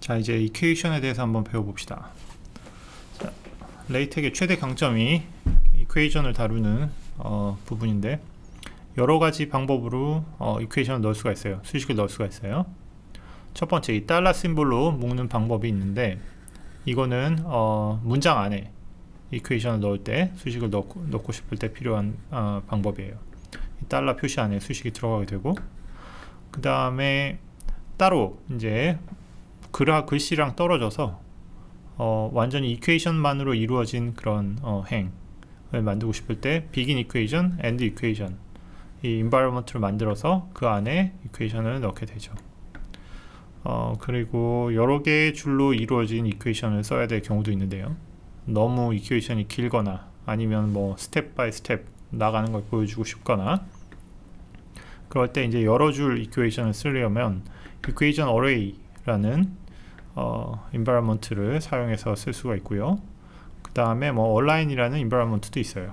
자, 이제 이퀘이션에 대해서 한번 배워봅시다. 자, 레이텍의 최대 강점이 이퀘이션을 다루는 부분인데, 여러가지 방법으로 이퀘이션을 넣을 수가 있어요. 수식을 넣을 수가 있어요. 첫 번째, 이 달러 심볼로 묶는 방법이 있는데, 이거는 문장 안에 이퀘이션을 넣을 때, 수식을 넣고 싶을 때 필요한 방법이에요. 이 달러 표시 안에 수식이 들어가게 되고, 그 다음에 따로 이제 글씨랑 떨어져서 완전히 이퀘이션만으로 이루어진 그런 행을 만들고 싶을 때 begin equation, end equation 이 environment를 만들어서 그 안에 이퀘이션을 넣게 되죠. 그리고 여러 개의 줄로 이루어진 이퀘이션을 써야 될 경우도 있는데요. 너무 이퀘이션이 길거나 아니면 뭐 스텝 바이 스텝 나가는 걸 보여주고 싶거나, 그럴 때 이제 여러 줄 이퀘이션을 쓰려면 equation array라는 environment를 사용해서 쓸 수가 있고요. 그 다음에 뭐 align이라는 environment도 있어요.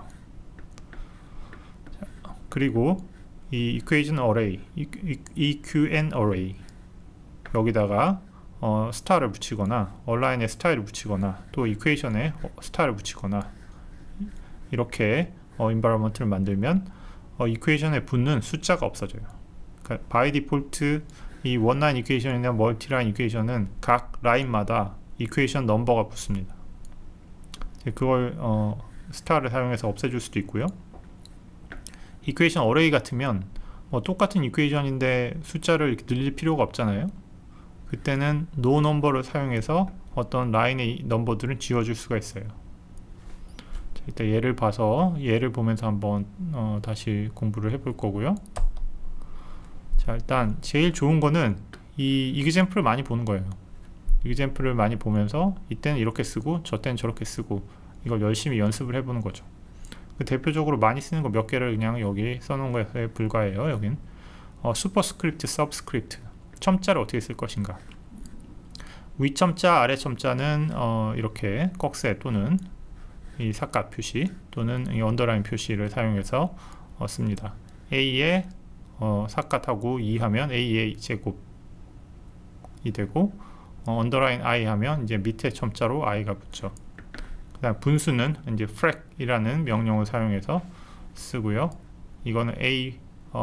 자, 그리고 이 equation array, EQN array 여기다가 스타를 붙이거나 align에 스타일을 붙이거나 또 equation에 스타를 붙이거나 이렇게 environment를 만들면 equation에 붙는 숫자가 없어져요. 그러니까 by default 이 원라인 이퀘이션이나 멀티라인 이퀘이션은 각 라인마다 이퀘이션 넘버가 붙습니다. 그걸 스타를 사용해서 없애줄 수도 있고요. 이퀘이션 어레이 같으면 똑같은 이퀘이션인데 숫자를 이렇게 늘릴 필요가 없잖아요. 그때는 no 넘버를 사용해서 어떤 라인의 넘버들은 지워줄 수가 있어요. 자, 일단 예를 보면서 한번 다시 공부를 해볼 거고요. 자, 일단 제일 좋은 거는 이 example을 많이 보는 거예요. example을 많이 보면서 이때는 이렇게 쓰고 저때는 저렇게 쓰고 이걸 열심히 연습을 해보는 거죠. 대표적으로 많이 쓰는 거 몇 개를 그냥 여기 써놓은 것에 불과해요. 여긴 슈퍼스크립트, 서브스크립트, 첨자를 어떻게 쓸 것인가. 위첨자, 아래첨자는 이렇게 꺽쇠 또는 이 삿갓 표시 또는 이 언더라인 표시를 사용해서 씁니다. A에 삿갓하고 2 하면 A의 제곱이 되고, 언더라인 I 하면 이제 밑에 첨자로 I가 붙죠. 그 다음 분수는 이제 frac이라는 명령을 사용해서 쓰고요. 이거는 A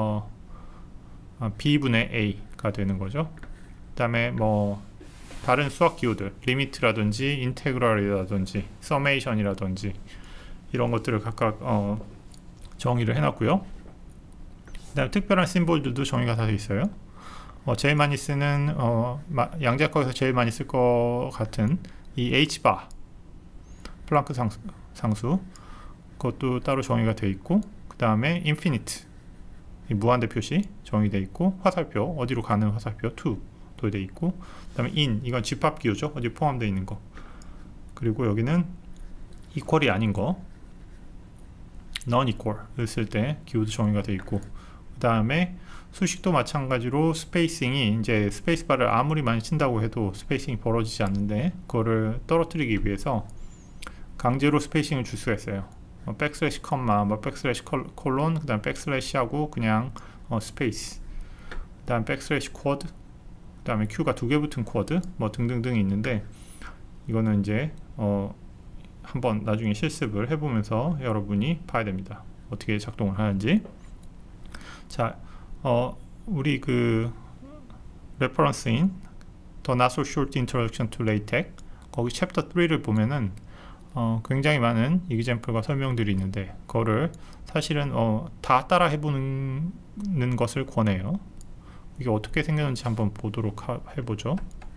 B분의 A가 되는 거죠. 그 다음에 뭐 다른 수학 기호들, 리미트라든지 인테그랄이라든지 서메이션이라든지 이런 것들을 각각 정의를 해놨고요. 그 다음에 특별한 심볼들도 정의가 다 되어 있어요. 제일 많이 쓰는 양자역학에서 제일 많이 쓸 것 같은 이 Hbar 플랑크 상수, 그것도 따로 정의가 되어 있고, 그 다음에 infinite 이 무한대 표시 정의되어 있고, 화살표 어디로 가는 화살표 to도 되어 있고, 그 다음에 in 이건 집합 기호죠. 어디 포함되어 있는 거. 그리고 여기는 equal이 아닌 거 non-equal을 쓸 때 기호도 정의가 되어 있고, 그 다음에 수식도 마찬가지로 스페이싱이 이제 스페이스바를 아무리 많이 친다고 해도 스페이싱이 벌어지지 않는데, 그거를 떨어뜨리기 위해서 강제로 스페이싱을 줄 수가 있어요. 백슬래시 컴마, 백슬래시 콜론, 그 다음 백슬래시하고 그냥 스페이스, 그 다음 백슬래시 쿼드, 그 다음에 Q가 2개 붙은 쿼드 뭐 등등등이 있는데, 이거는 이제 한번 나중에 실습을 해보면서 여러분이 봐야 됩니다. 어떻게 작동을 하는지. 자, 우리 그 레퍼런스인 The Not So Short Introduction to LaTeX 거기 챕터 3를 보면은 굉장히 많은 example과 설명들이 있는데, 그거를 사실은 다 따라 해보는 것을 권해요. 이게 어떻게 생겼는지 한번 보도록 해보죠.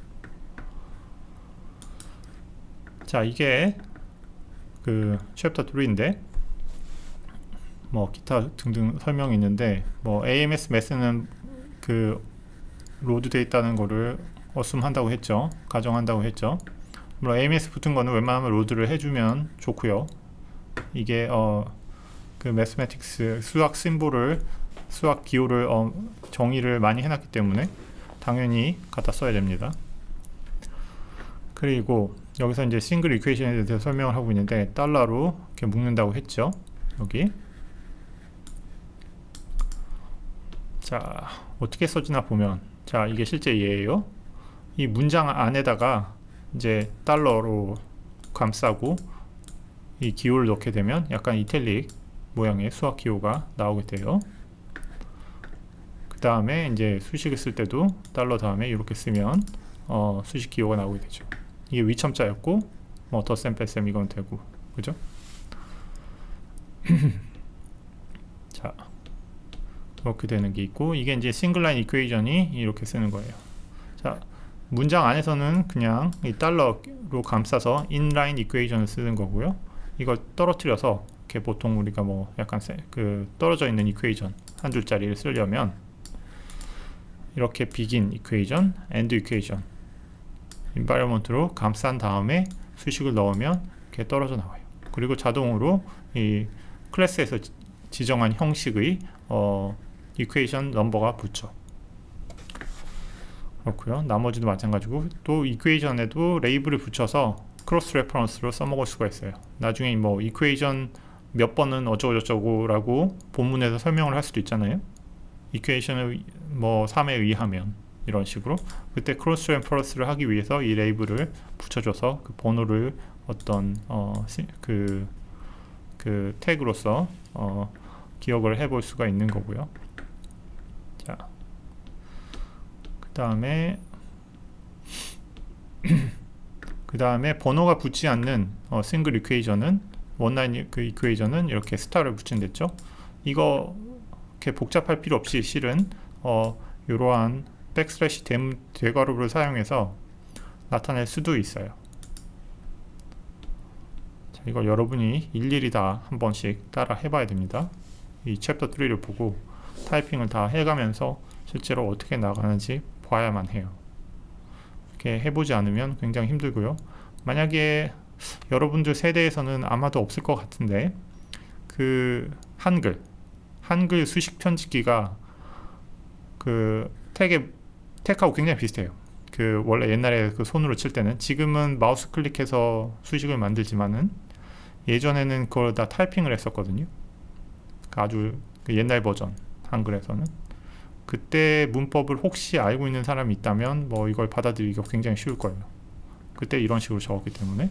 자, 이게 그 챕터 3인데 뭐 기타 등등 설명이 있는데, 뭐 AMS 매스는 그 로드 돼 있다는 거를 어숨한다고 했죠. 가정한다고 했죠. 물론 AMS 붙은 거는 웬만하면 로드를 해주면 좋고요. 이게 그 매스매틱스 수학 심볼을, 수학 기호를 정의를 많이 해놨기 때문에 당연히 갖다 써야 됩니다. 그리고 여기서 이제 싱글 이퀘이션에 대해서 설명을 하고 있는데, 달러로 이렇게 묶는다고 했죠. 여기. 자, 어떻게 써지나 보면, 자, 이게 실제 예예요. 이 문장 안에다가 이제 달러로 감싸고 이 기호를 넣게 되면 약간 이탈릭 모양의 수학 기호가 나오게 돼요. 그 다음에 이제 수식을 쓸 때도 달러 다음에 이렇게 쓰면 수식 기호가 나오게 되죠. 이게 위첨자였고 뭐 더셈 빼셈 이건 되고, 그죠? 자, 그렇게 되는 게 있고, 이게 이제 싱글라인 이퀘이션이 이렇게 쓰는 거예요. 자, 문장 안에서는 그냥 이 달러로 감싸서 인라인 이퀘이션을 쓰는 거고요. 이걸 떨어뜨려서 이렇게 보통 우리가 뭐 약간 그 떨어져 있는 이퀘이션 한 줄짜리를 쓰려면 이렇게 begin 이퀘이션, end 이퀘이션, environment로 감싼 다음에 수식을 넣으면 이렇게 떨어져 나와요. 그리고 자동으로 이 클래스에서 지정한 형식의 이퀘이션 넘버가 붙죠. 그렇고요. 나머지도 마찬가지고, 또 이퀘이션에도 레이블을 붙여서 크로스 레퍼런스로 써먹을 수가 있어요. 나중에 뭐 이퀘이션 몇 번은 어쩌고저쩌고 라고 본문에서 설명을 할 수도 있잖아요. 이퀘이션을 뭐 3에 의하면 이런 식으로, 그때 크로스 레퍼런스를 하기 위해서 이 레이블을 붙여줘서 그 번호를 어떤 그 태그로서 기억을 해볼 수가 있는 거고요. 자, 그 다음에 번호가 붙지 않는 싱글 이퀘이션은, 원라인 그 이퀘이션은 이렇게 스타를 붙인댔죠. 이거 이렇게 복잡할 필요 없이 실은 이러한 백슬래시 대괄호를 사용해서 나타낼 수도 있어요. 자, 이걸 여러분이 일일이 다 한 번씩 따라 해봐야 됩니다. 이 챕터 3를 보고 타이핑을 다 해가면서 실제로 어떻게 나가는지 봐야만 해요. 이렇게 해보지 않으면 굉장히 힘들고요. 만약에 여러분들 세대에서는 아마도 없을 것 같은데, 그 한글 수식 편집기가 그 택하고 굉장히 비슷해요. 그 원래 옛날에 그 손으로 칠 때는, 지금은 마우스 클릭해서 수식을 만들지만은 예전에는 그걸 다 타이핑을 했었거든요. 아주 그 옛날 버전 한글에서는. 그때 문법을 혹시 알고 있는 사람이 있다면 뭐 이걸 받아들이기가 굉장히 쉬울 거예요. 그때 이런 식으로 적었기 때문에.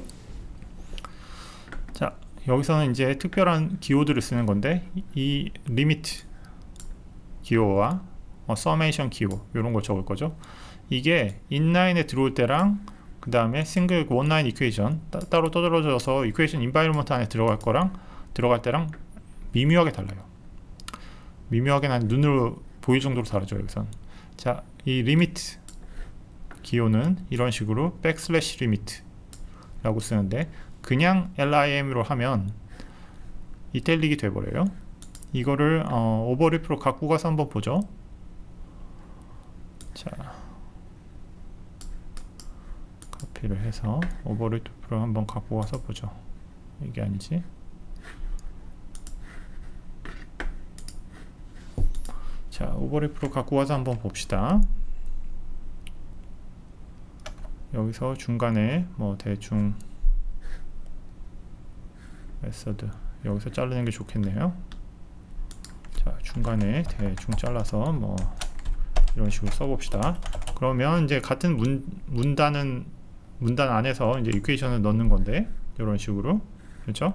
자, 여기서는 이제 특별한 기호들을 쓰는 건데, 이 리미트 기호와 서메이션 기호 이런 걸 적을 거죠. 이게 인라인에 들어올 때랑 그 다음에 싱글 원라인 이퀘이션 따로 떨어져서 이퀘이션 인바이러먼트 안에 들어갈 때랑 미묘하게 달라요. 미묘하게 난 눈으로 보일 정도로 다르죠. 여기선. 자, 이 리미트 기호는 이런 식으로 백슬래시 리미트 라고 쓰는데, 그냥 lim으로 하면 이탈릭이 돼버려요. 이거를 오버리프로 갖고 가서 한번 보죠. 자, 카피를 해서 오버리프로 한번 갖고 가서 보죠. 이게 아니지. 자, 오버리프로 갖고 와서 한번 봅시다. 여기서 중간에 뭐 대충 메서드 여기서 자르는 게 좋겠네요. 자, 중간에 대충 잘라서 뭐 이런 식으로 써봅시다. 그러면 이제 같은 문단 안에서 이제 이퀘이션을 넣는 건데, 이런 식으로, 그렇죠?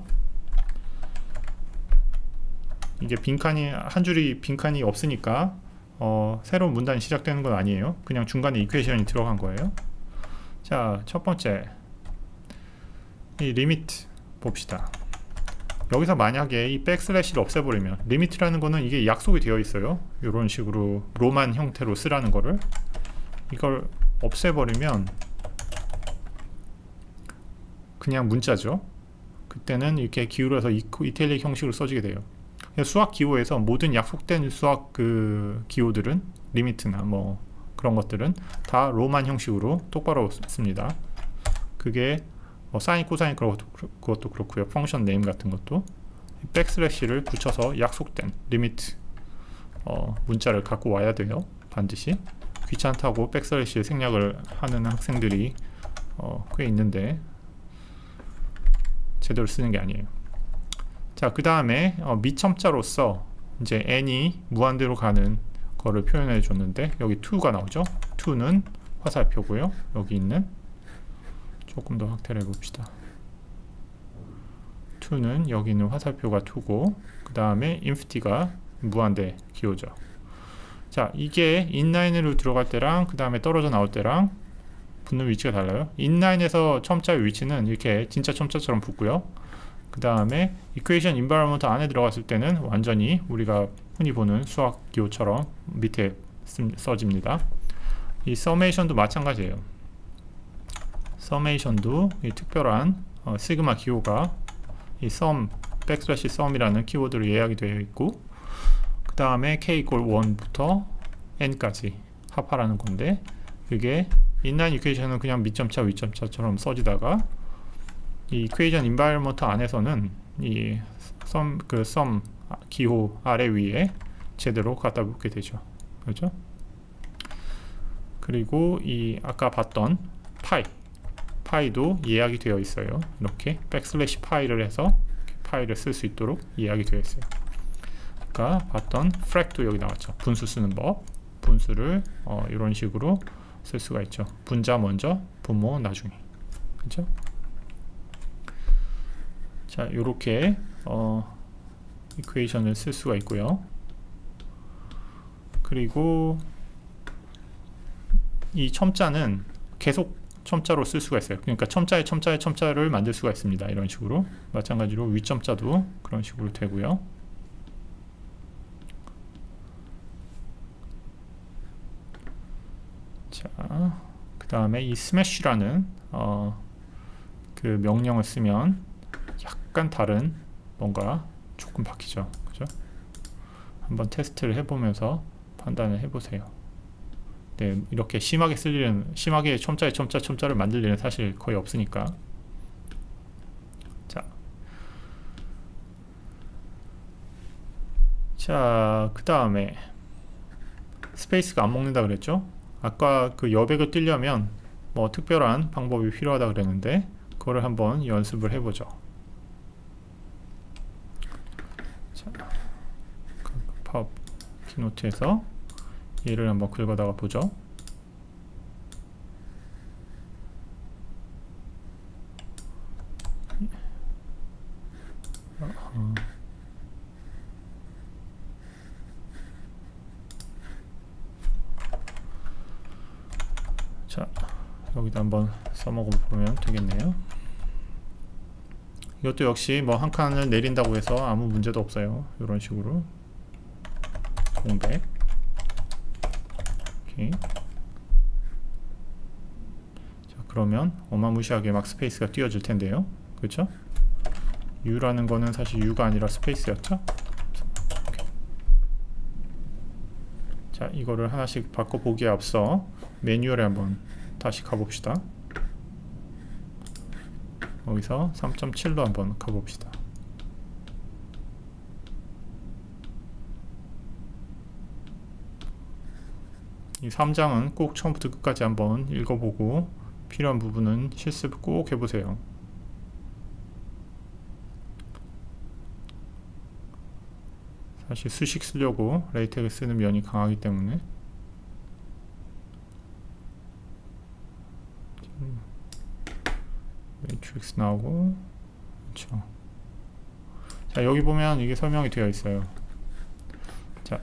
이게 한 줄이 빈칸이 없으니까 새로운 문단이 시작되는 건 아니에요. 그냥 중간에 이퀘이션이 들어간 거예요. 자, 첫 번째 이 리미트 봅시다. 여기서 만약에 이 백슬래시를 없애버리면, 리미트라는 거는 이게 약속이 되어 있어요. 이런 식으로 로만 형태로 쓰라는 거를, 이걸 없애버리면 그냥 문자죠. 그때는 이렇게 기울여서 이탈릭 형식으로 써지게 돼요. 수학 기호에서 모든 약속된 수학 그 기호들은, 리미트나 뭐 그런 것들은 다 로만 형식으로 똑바로 씁니다. 그게 사인, 코사인 그것도 그렇고요. 펑션 네임 같은 것도 백슬래시를 붙여서 약속된 리미트 문자를 갖고 와야 돼요. 반드시. 귀찮다고 백슬래시 생략을 하는 학생들이 꽤 있는데 제대로 쓰는 게 아니에요. 자, 그 다음에 미첨자로서 이제 n이 무한대로 가는 거를 표현해 줬는데, 여기 2가 나오죠. 2는 화살표고요. 여기 있는 조금 더 확대를 해봅시다. 2는 여기 있는 화살표가 2고, 그 다음에 infinite가 무한대 기호죠. 자, 이게 인라인으로 들어갈 때랑 그 다음에 떨어져 나올 때랑 붙는 위치가 달라요. 인라인에서 첨자의 위치는 이렇게 진짜 첨자처럼 붙고요. 그 다음에 equation environment 안에 들어갔을 때는 완전히 우리가 흔히 보는 수학 기호처럼 밑에 써집니다. 이 summation도 마찬가지예요. summation도 이 특별한 시그마 기호가 이 sum, \sum이라는 키워드로 예약이 되어 있고, 그 다음에 k = 1부터 n까지 합하라는 건데, 그게 인라인 이퀘이션은 그냥 밑점차 윗점차처럼 써지다가 이 이퀘이션 인바이러먼트 안에서는 이 sum 기호 아래 위에 제대로 갖다 붙게 되죠. 그렇죠? 그리고 이 아까 봤던 파이도 예약이 되어 있어요. 이렇게 \파이를 해서 파이를 쓸 수 있도록 예약이 되어 있어요. 아까 봤던 frac도 여기 나왔죠. 분수 쓰는 법. 분수를 이런 식으로 쓸 수가 있죠. 분자 먼저, 분모 나중에. 그렇죠? 자, 요렇게 이퀘이션을 쓸 수가 있고요. 그리고 이 첨자는 계속 첨자로 쓸 수가 있어요. 그러니까 첨자를 만들 수가 있습니다. 이런 식으로. 마찬가지로 윗첨자도 그런 식으로 되고요. 자, 그 다음에 이 smash라는 그 명령을 쓰면 약간 다른 뭔가 조금 바뀌죠. 그죠? 한번 테스트를 해보면서 판단을 해보세요. 네, 이렇게 심하게 쓸 일은, 심하게 첨자를 만들 일은 사실 거의 없으니까. 자, 그 다음에 스페이스가 안 먹는다 그랬죠? 아까 그 여백을 띄려면 뭐 특별한 방법이 필요하다 그랬는데, 그거를 한번 연습을 해보죠. 자, 팝 키노트에서 얘를 한번 긁어다가 보죠. 자, 여기다 한번 써먹어 보면 되겠네요. 이것도 역시 뭐 한 칸을 내린다고 해서 아무 문제도 없어요. 이런 식으로 공백. 오케이. 자, 그러면 어마무시하게 막 스페이스가 띄워질 텐데요. 그렇죠? U라는 거는 사실 U가 아니라 스페이스였죠? 자, 이거를 하나씩 바꿔보기에 앞서 매뉴얼에 한번 다시 가봅시다. 여기서 3.7로 한번 가봅시다. 이 3장은 꼭 처음부터 끝까지 한번 읽어보고 필요한 부분은 실습 꼭 해보세요. 사실 수식 쓰려고 레이텍을 쓰는 면이 강하기 때문에 매트릭스 나오고, 그렇죠. 자, 여기 보면 이게 설명이 되어 있어요. 자,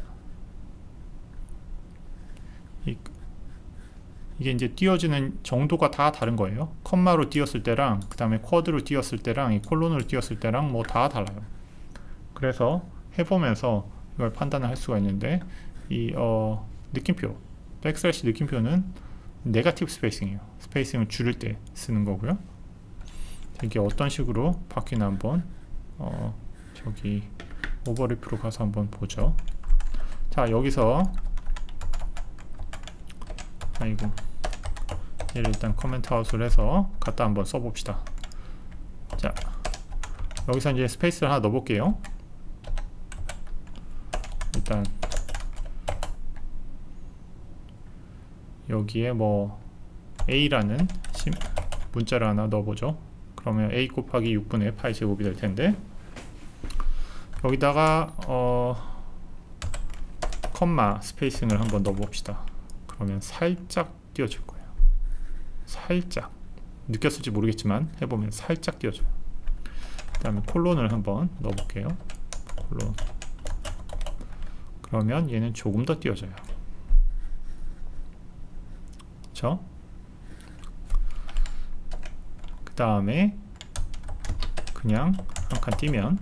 이게 이제 띄워지는 정도가 다 다른 거예요. 컴마로 띄웠을 때랑 그 다음에 쿼드로 띄웠을 때랑 이 콜론으로 띄웠을 때랑 뭐 다 달라요. 그래서 해보면서 이걸 판단을 할 수가 있는데, 이 느낌표, 백슬래시 느낌표는 네거티브 스페이싱이에요. 스페이싱을 줄일 때 쓰는 거고요. 이게 어떤 식으로 바뀌나 한번 저기 오버리프로 가서 한번 보죠. 자, 여기서 아이고, 얘를 일단 커멘트 아웃을 해서 갖다 한번 써봅시다. 자, 여기서 이제 스페이스를 하나 넣어볼게요. 일단 여기에 뭐 A라는 문자를 하나 넣어보죠. 그러면 A 곱하기 6분의 파이 제곱이 될 텐데, 여기다가 컴마 스페이싱을 한번 넣어봅시다. 그러면 살짝 띄워질 거예요. 살짝, 느꼈을지 모르겠지만 해보면 살짝 띄워줘요. 그 다음에 콜론을 한번 넣어볼게요. 콜론. 그러면 얘는 조금 더 띄워져요. 그쵸? 그 다음에 그냥 한 칸 띄면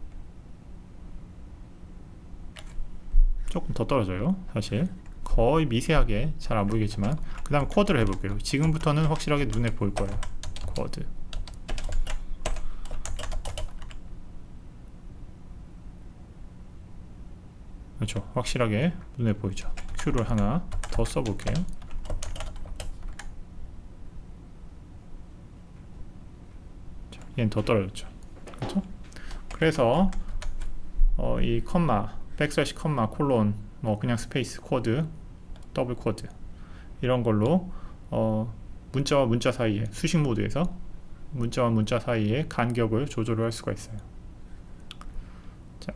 조금 더 떨어져요. 사실 거의 미세하게 잘 안 보이겠지만, 그 다음에 쿼드를 해볼게요. 지금부터는 확실하게 눈에 보일 거예요. 쿼드. 그렇죠. 확실하게 눈에 보이죠. 큐를 하나 더 써볼게요. 얘는 더 떨어졌죠. 그렇죠? 그래서 이 컴마, 백슬래시 컴마, 콜론, 뭐 그냥 스페이스, 쿼드, 더블 쿼드 이런 걸로 문자와 문자 사이에, 수식 모드에서 문자와 문자 사이에 간격을 조절을 할 수가 있어요. 자,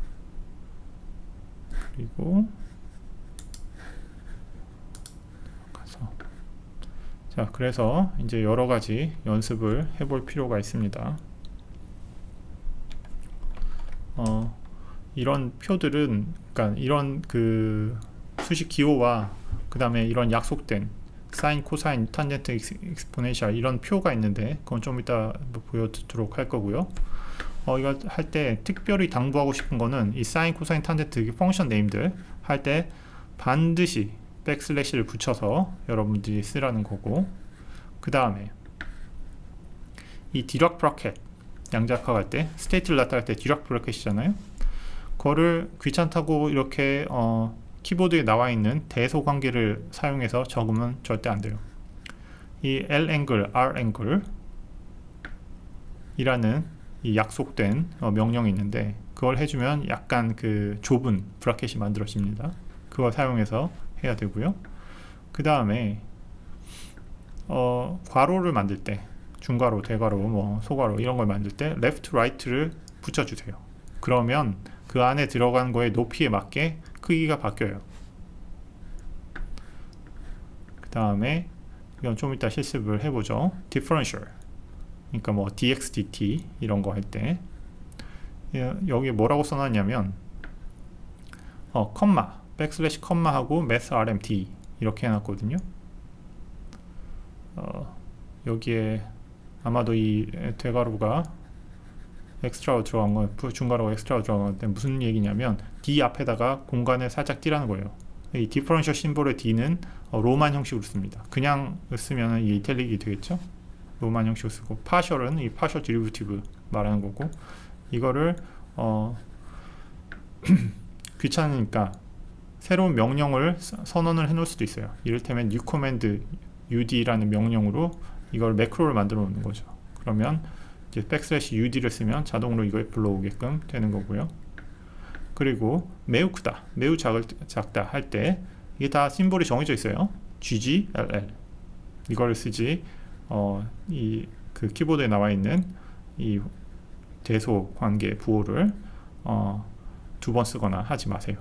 그리고 가서, 자, 그래서 이제 여러 가지 연습을 해볼 필요가 있습니다. 이런 표들은, 그러니까 이런 그 수식 기호와 그 다음에 이런 약속된 사인, 코사인, 탄젠트, 익스포넨셜 이런 표가 있는데, 그건 좀 이따 보여드리도록 할 거고요. 이거 할 때 특별히 당부하고 싶은 거는 이 사인, 코사인, 탄젠트 펑션 네임들 할 때 반드시 백슬래시를 붙여서 여러분들이 쓰라는 거고, 그 다음에 이 디락 브라켓 양자역학할 때, 스테이트를 나타낼 때 디락 브라켓이잖아요. 그거를 귀찮다고 이렇게 키보드에 나와 있는 대소 관계를 사용해서 적으면 절대 안 돼요. 이 L 앵글, R 앵글 이라는 이 약속된 명령이 있는데, 그걸 해주면 약간 그 좁은 브라켓이 만들어집니다. 그걸 사용해서 해야 되고요. 그 다음에 괄호를 만들 때, 중괄호, 대괄호, 뭐 소괄호 이런 걸 만들 때 left, right를 붙여주세요. 그러면 그 안에 들어간 거의 높이에 맞게 크기가 바뀌어요. 그 다음에 이건 좀 이따 실습을 해보죠. differential, 그러니까 뭐 dx, dt 이런 거 할 때 여기에 뭐라고 써놨냐면 컴마, 백슬래시 컴마하고 math rmt 이렇게 해놨거든요. 여기에 아마도 이 대괄호가 엑스트라로 들어간 건, 중괄호가 엑스트라로 들어간 건데 무슨 얘기냐면 D 앞에다가 공간을 살짝 띄라는 거예요. 이 디퍼런셜 심볼의 D는 로만 형식으로 씁니다. 그냥 쓰면 이 이탈릭이 되겠죠. 로만 형식으로 쓰고, 파셜은 이 파셜 디리버티브 말하는 거고, 이거를 귀찮으니까 새로운 명령을 선언을 해 놓을 수도 있어요. 이를테면 new command ud라는 명령으로 이걸 매크로를 만들어 놓는 거죠. 그러면 이제 백슬래시 ud를 쓰면 자동으로 이걸 불러오게끔 되는 거고요. 그리고 매우 크다, 매우 작다 할 때 이게 다 심볼이 정해져 있어요. ggll 이걸 쓰지 이 그 키보드에 나와 있는 이 대소 관계 부호를 두 번 쓰거나 하지 마세요.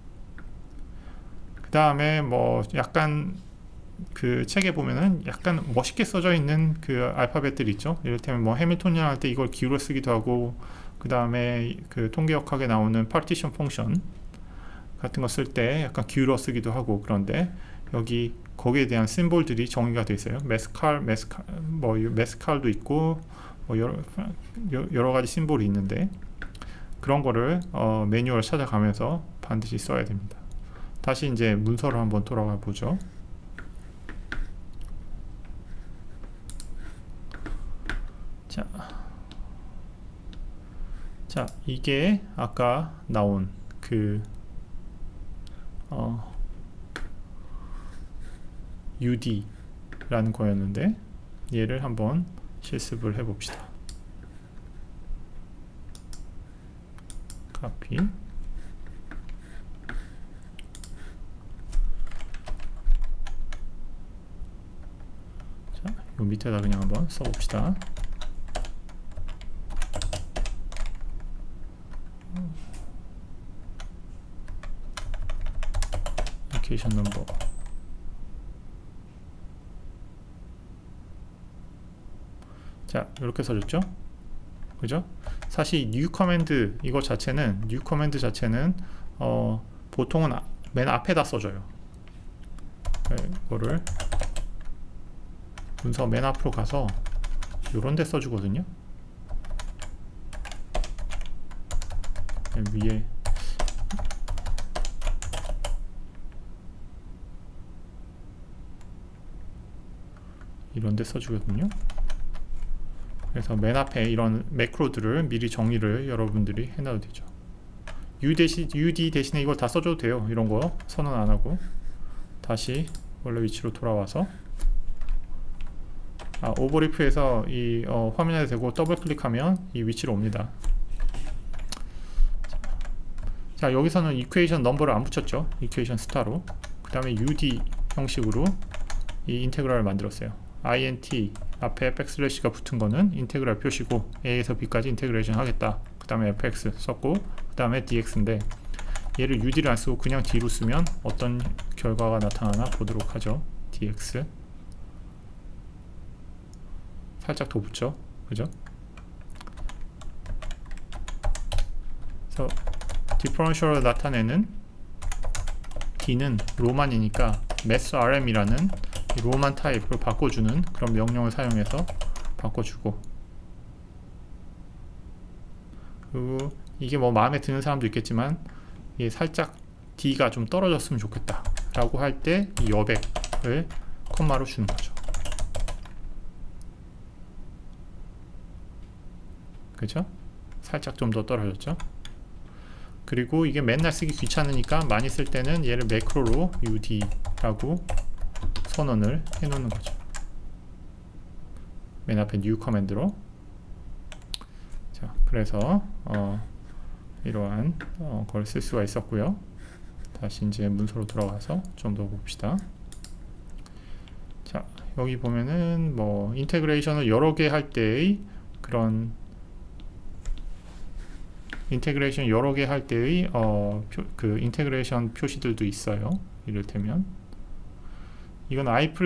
그 다음에 뭐 약간 그 책에 보면은 약간 멋있게 써져 있는 그 알파벳들이 있죠. 이를테면 뭐 해밀토니안 할 때 이걸 기울여 쓰기도 하고, 그 다음에 그 통계역학에 나오는 파티션 펑션 같은 거 쓸 때 약간 기울여 쓰기도 하고, 그런데 여기 거기에 대한 심볼들이 정의가 되어 있어요. 뭐 메스칼도 있고 뭐 여러 가지 심볼이 있는데, 그런 거를 매뉴얼 찾아가면서 반드시 써야 됩니다. 다시 이제 문서로 한번 돌아가 보죠. 자, 이게 아까 나온 그 UD라는 거였는데, 얘를 한번 실습을 해 봅시다. 카피. 자, 요 밑에다 그냥 한번 써봅시다. 애플리케이션 넘버. 자, 이렇게 써줬죠. 그죠? 사실 new command 이거 자체는 new command 자체는 보통은 맨 앞에다 써줘요. 이거를 문서 맨 앞으로 가서 요런 데 써주거든요. 위에 이런 데 써주거든요. 그래서 맨 앞에 이런 매크로들을 미리 정리를 여러분들이 해놔도 되죠. UD 대신에 이걸 다 써줘도 돼요. 이런 거 선언 안 하고 다시 원래 위치로 돌아와서 오버리프에서 이 화면에 대고 더블 클릭하면 이 위치로 옵니다. 자, 여기서는 이퀘이션 넘버를 안 붙였죠. 이퀘이션 스타로. 그 다음에 UD 형식으로 이 인테그랄을 만들었어요. int 앞에 백슬래시가 붙은 거는 인테그랄 표시고 a에서 b까지 인테그레이션 하겠다. 그 다음에 fx 썼고 그 다음에 dx인데 얘를 ud를 안 쓰고 그냥 d로 쓰면 어떤 결과가 나타나나 보도록 하죠. dx 살짝 더 붙죠. 그죠? 그래서 디퍼런셜을 나타내는 d는 로만이니까 massrm이라는 로만 타입으로 바꿔주는 그런 명령을 사용해서 바꿔주고, 그리고 이게 뭐 마음에 드는 사람도 있겠지만 이게 살짝 D가 좀 떨어졌으면 좋겠다 라고 할 때 이 여백을 콤마로 주는 거죠. 그죠? 살짝 좀 더 떨어졌죠. 그리고 이게 맨날 쓰기 귀찮으니까 많이 쓸 때는 얘를 매크로로 ud라고 선언을 해 놓는 거죠. 맨 앞에 new 커맨드로. 자, 그래서 이러한 걸 쓸 수가 있었고요. 다시 이제 문서로 돌아가서 좀 더 봅시다. 자, 여기 보면은 뭐 인테그레이션을 여러 개 할 때의 그런 인테그레이션 여러 개 할 때의 그 인테그레이션 표시들도 있어요. 이를테면 이건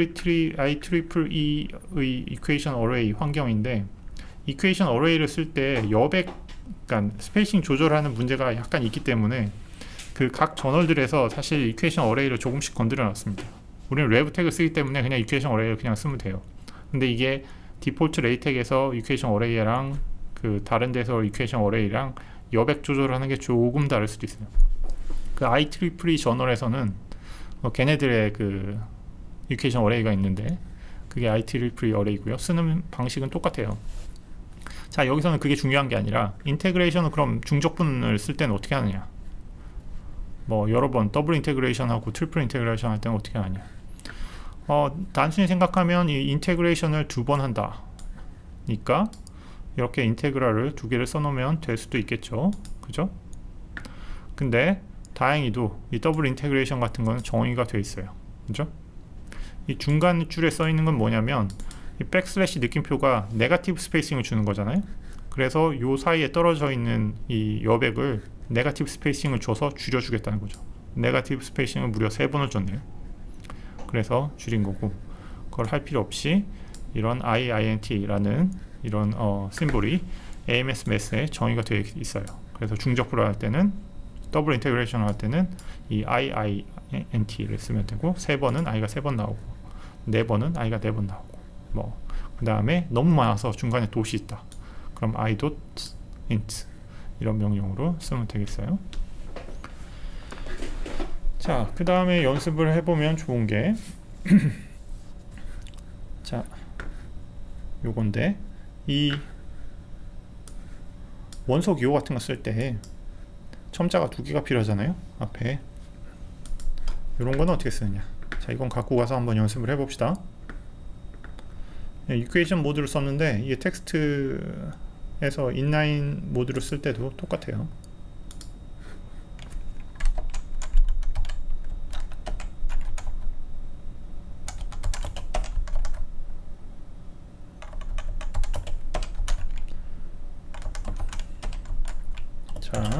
IEEE의 이퀘이션 어레이 환경인데, 이퀘이션 어레이를 쓸 때 여백, 그러니까 스페이싱 조절하는 문제가 약간 있기 때문에 그 각 저널들에서 사실 이퀘이션 어레이를 조금씩 건드려 놨습니다. 우리는 레브 태그 쓰기 때문에 그냥 이퀘이션 어레이를 그냥 쓰면 돼요. 근데 이게 디폴트 레이텍에서 이퀘이션 어레이랑 그 다른 데서 이퀘이션 어레이랑 여백 조절하는 게 조금 다를 수도 있어요. 그 IEEE 저널에서는 걔네들의 그 이퀘이션 어레이가 있는데 그게 IEEE 어레이고요. 쓰는 방식은 똑같아요. 자, 여기서는 그게 중요한 게 아니라 인테그레이션은 그럼 중적분을 쓸 때는 어떻게 하느냐, 뭐 여러 번 더블 인테그레이션 하고 트리플 인테그레이션 할 때는 어떻게 하느냐. 단순히 생각하면 이 인테그레이션을 2번 한다 니까 이렇게 인테그랄을 2개를 써놓으면 될 수도 있겠죠. 그죠? 근데 다행히도 이 더블 인테그레이션 같은 거는 정의가 되어 있어요. 그죠? 이 중간 줄에 써 있는 건 뭐냐면 이 백슬래시 느낌표가 네거티브 스페이싱을 주는 거잖아요. 그래서 요 사이에 떨어져 있는 이 여백을 네거티브 스페이싱을 줘서 줄여주겠다는 거죠. 네거티브 스페이싱을 무려 3번을 줬네요. 그래서 줄인 거고, 그걸 할 필요 없이 이런 IINT라는 이런 심볼이 AMS 매스에 정의가 되어 있어요. 그래서 중적분을 할 때는 더블 인테그레이션을 할 때는 이 IINT를 쓰면 되고, 3번은 I가 3번 나오고 4번은 I가 4번 나오고, 뭐 그 다음에 너무 많아서 중간에 돛이 있다 그럼 I.int 이런 명령으로 쓰면 되겠어요. 자, 그 다음에 연습을 해보면 좋은 게 자, 요건데 이 원소 기호 같은 거 쓸 때 첨자가 2개가 필요하잖아요. 앞에 요런 거는 어떻게 쓰느냐. 자, 이건 갖고 가서 한번 연습을 해봅시다. 이퀘이션 모드를 썼는데 이게 텍스트에서 인라인 모드를 쓸 때도 똑같아요. 자,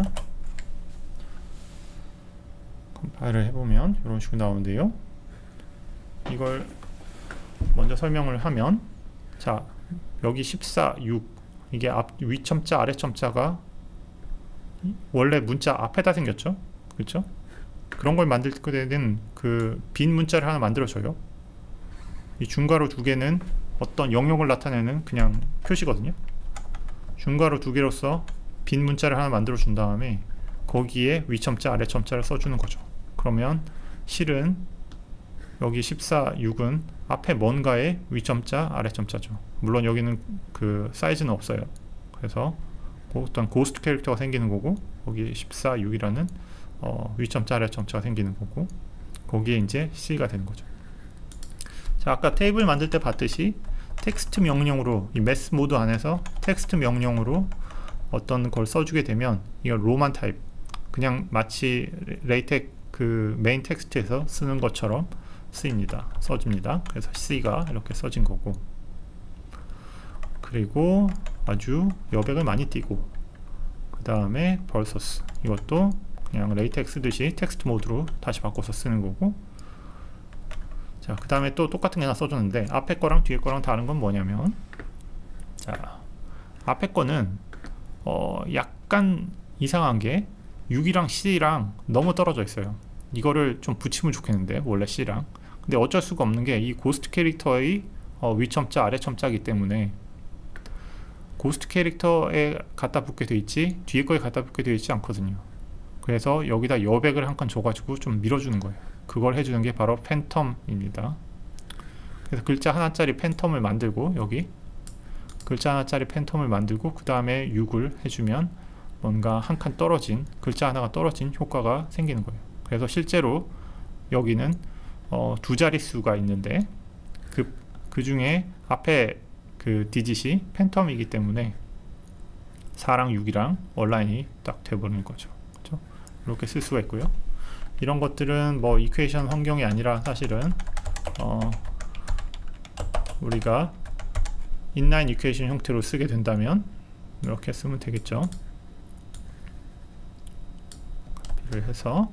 컴파일을 해보면 이런 식으로 나오는데요. 이걸 먼저 설명을 하면, 자, 여기 14, 6 이게 위첨자 아래첨자가 원래 문자 앞에다 생겼죠. 그렇죠? 그런 걸 만들 때는 그 빈 문자를 하나 만들어줘요. 이 중괄호 두 개는 어떤 영역을 나타내는 그냥 표시거든요. 중괄호 두 개로서 빈 문자를 하나 만들어 준 다음에 거기에 위첨자 아래첨자를 써주는 거죠. 그러면 실은 여기 14, 6은 앞에 뭔가의 위점자 아래점자죠. 물론 여기는 그 사이즈는 없어요. 그래서 어떤 고스트 캐릭터가 생기는 거고, 거기 14, 6이라는 위점자 아래점자가 생기는 거고, 거기에 이제 C가 되는 거죠. 자, 아까 테이블 만들 때 봤듯이 텍스트 명령으로, 이 메스 모드 안에서 텍스트 명령으로 어떤 걸 써주게 되면 이건 로만 타입, 그냥 마치 레이텍 그 메인 텍스트에서 쓰는 것처럼 써집니다. 그래서 C가 이렇게 써진 거고, 그리고 아주 여백을 많이 띄고, 그 다음에 벌서스 이것도 그냥 레이텍 쓰듯이 텍스트 모드로 다시 바꿔서 쓰는 거고. 자, 그 다음에 또 똑같은 게 하나 써줬는데 앞에 거랑 뒤에 거랑 다른 건 뭐냐면, 자, 앞에 거는 약간 이상한 게 6이랑 C랑 너무 떨어져 있어요. 이거를 좀 붙이면 좋겠는데, 원래 C랑. 근데 어쩔 수가 없는 게 이 고스트 캐릭터의 위첨자 아래첨자이기 때문에 고스트 캐릭터에 갖다 붙게 돼 있지 뒤에 거에 갖다 붙게 돼 있지 않거든요. 그래서 여기다 여백을 한 칸 줘가지고 좀 밀어주는 거예요. 그걸 해주는 게 바로 팬텀입니다. 그래서 글자 하나짜리 팬텀을 만들고, 여기 글자 하나짜리 팬텀을 만들고 그 다음에 6을 해주면 뭔가 한 칸 떨어진, 글자 하나가 떨어진 효과가 생기는 거예요. 그래서 실제로 여기는 두 자릿수가 있는데 그 중에 앞에 그 디짓이 팬텀이기 때문에 4랑 6이랑 얼라인이 딱 돼버리는 거죠. 그렇죠? 이렇게 쓸 수가 있고요. 이런 것들은 뭐 이퀘이션 환경이 아니라 사실은 우리가 인라인 이퀘이션 형태로 쓰게 된다면 이렇게 쓰면 되겠죠. 카피를 해서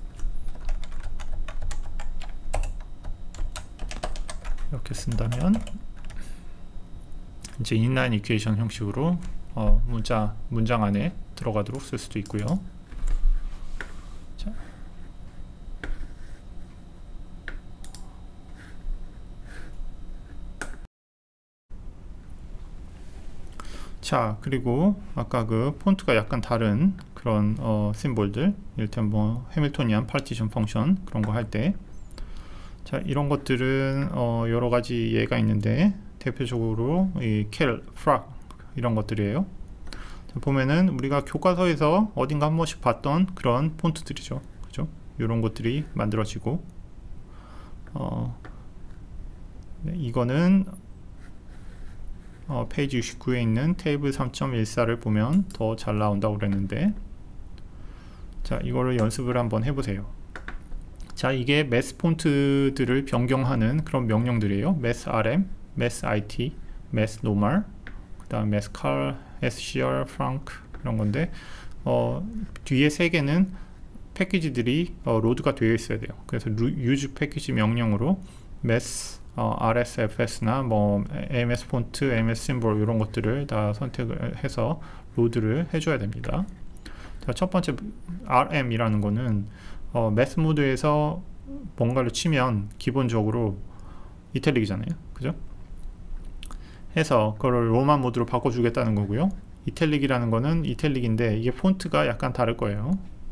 이렇게 쓴다면 이제 인라인 이퀘이션 형식으로 문장 안에 들어가도록 쓸 수도 있고요. 자, 그리고 아까 그 폰트가 약간 다른 그런 심볼들, 이를테면 뭐 해밀토니안 파티션 펑션 그런 거 할 때, 자, 이런 것들은 여러 가지 예가 있는데 대표적으로 이 켈, 프락 이런 것들이에요. 자, 보면은 우리가 교과서에서 어딘가 한 번씩 봤던 그런 폰트들이죠. 그죠? 이런 것들이 만들어지고, 네, 이거는 페이지 69에 있는 테이블 3.14를 보면 더 잘 나온다고 그랬는데, 자, 이거를 연습을 한번 해보세요. 자, 이게 메스 폰트들을 변경하는 그런 명령들이에요. 메스 rm, 메스 it, 메스 normal, 그 다음 메스 car, scr, frank 이런 건데, 뒤에 세 개는 패키지들이 로드가 되어 있어야 돼요. 그래서 use 패키지 명령으로 메스 rsfs나 뭐 ams 폰트, ams 심볼 이런 것들을 다 선택을 해서 로드를 해줘야 됩니다. 자, 첫 번째 rm이라는 거는 매스 모드에서 뭔가를 치면 기본적으로 이탈릭이잖아요. 그죠? 해서 그걸 로만 모드로 바꿔주겠다는 거고요. 이탈릭이라는 거는 이탈릭인데 이게 폰트가 약간 다를 거예요.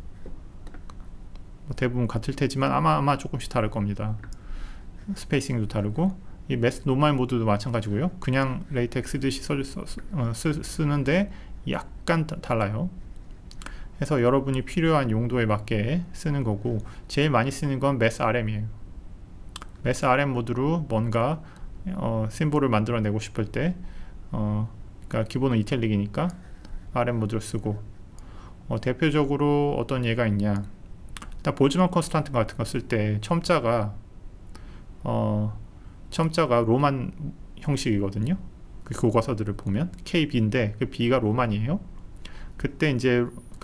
뭐 대부분 같을 테지만 아마 조금씩 다를 겁니다. 스페이싱도 다르고, 이 매스 노멀 모드도 마찬가지고요. 그냥 레이텍 쓰듯이 쓰는데 약간 달라요. 해서 여러분이 필요한 용도에 맞게 쓰는 거고, 제일 많이 쓰는 건 매스 rm이에요. 매스 rm 모드로 뭔가 심볼을 만들어내고 싶을 때, 그러니까 기본은 이탈릭이니까 rm 모드로 쓰고, 대표적으로 어떤 예가 있냐, 일단 보즈만 컨스탄트 같은 거 쓸 때 첨자가 로만 형식이거든요. 그 교과서들을 보면 KB인데 그 B가 로만이에요. 그때 이제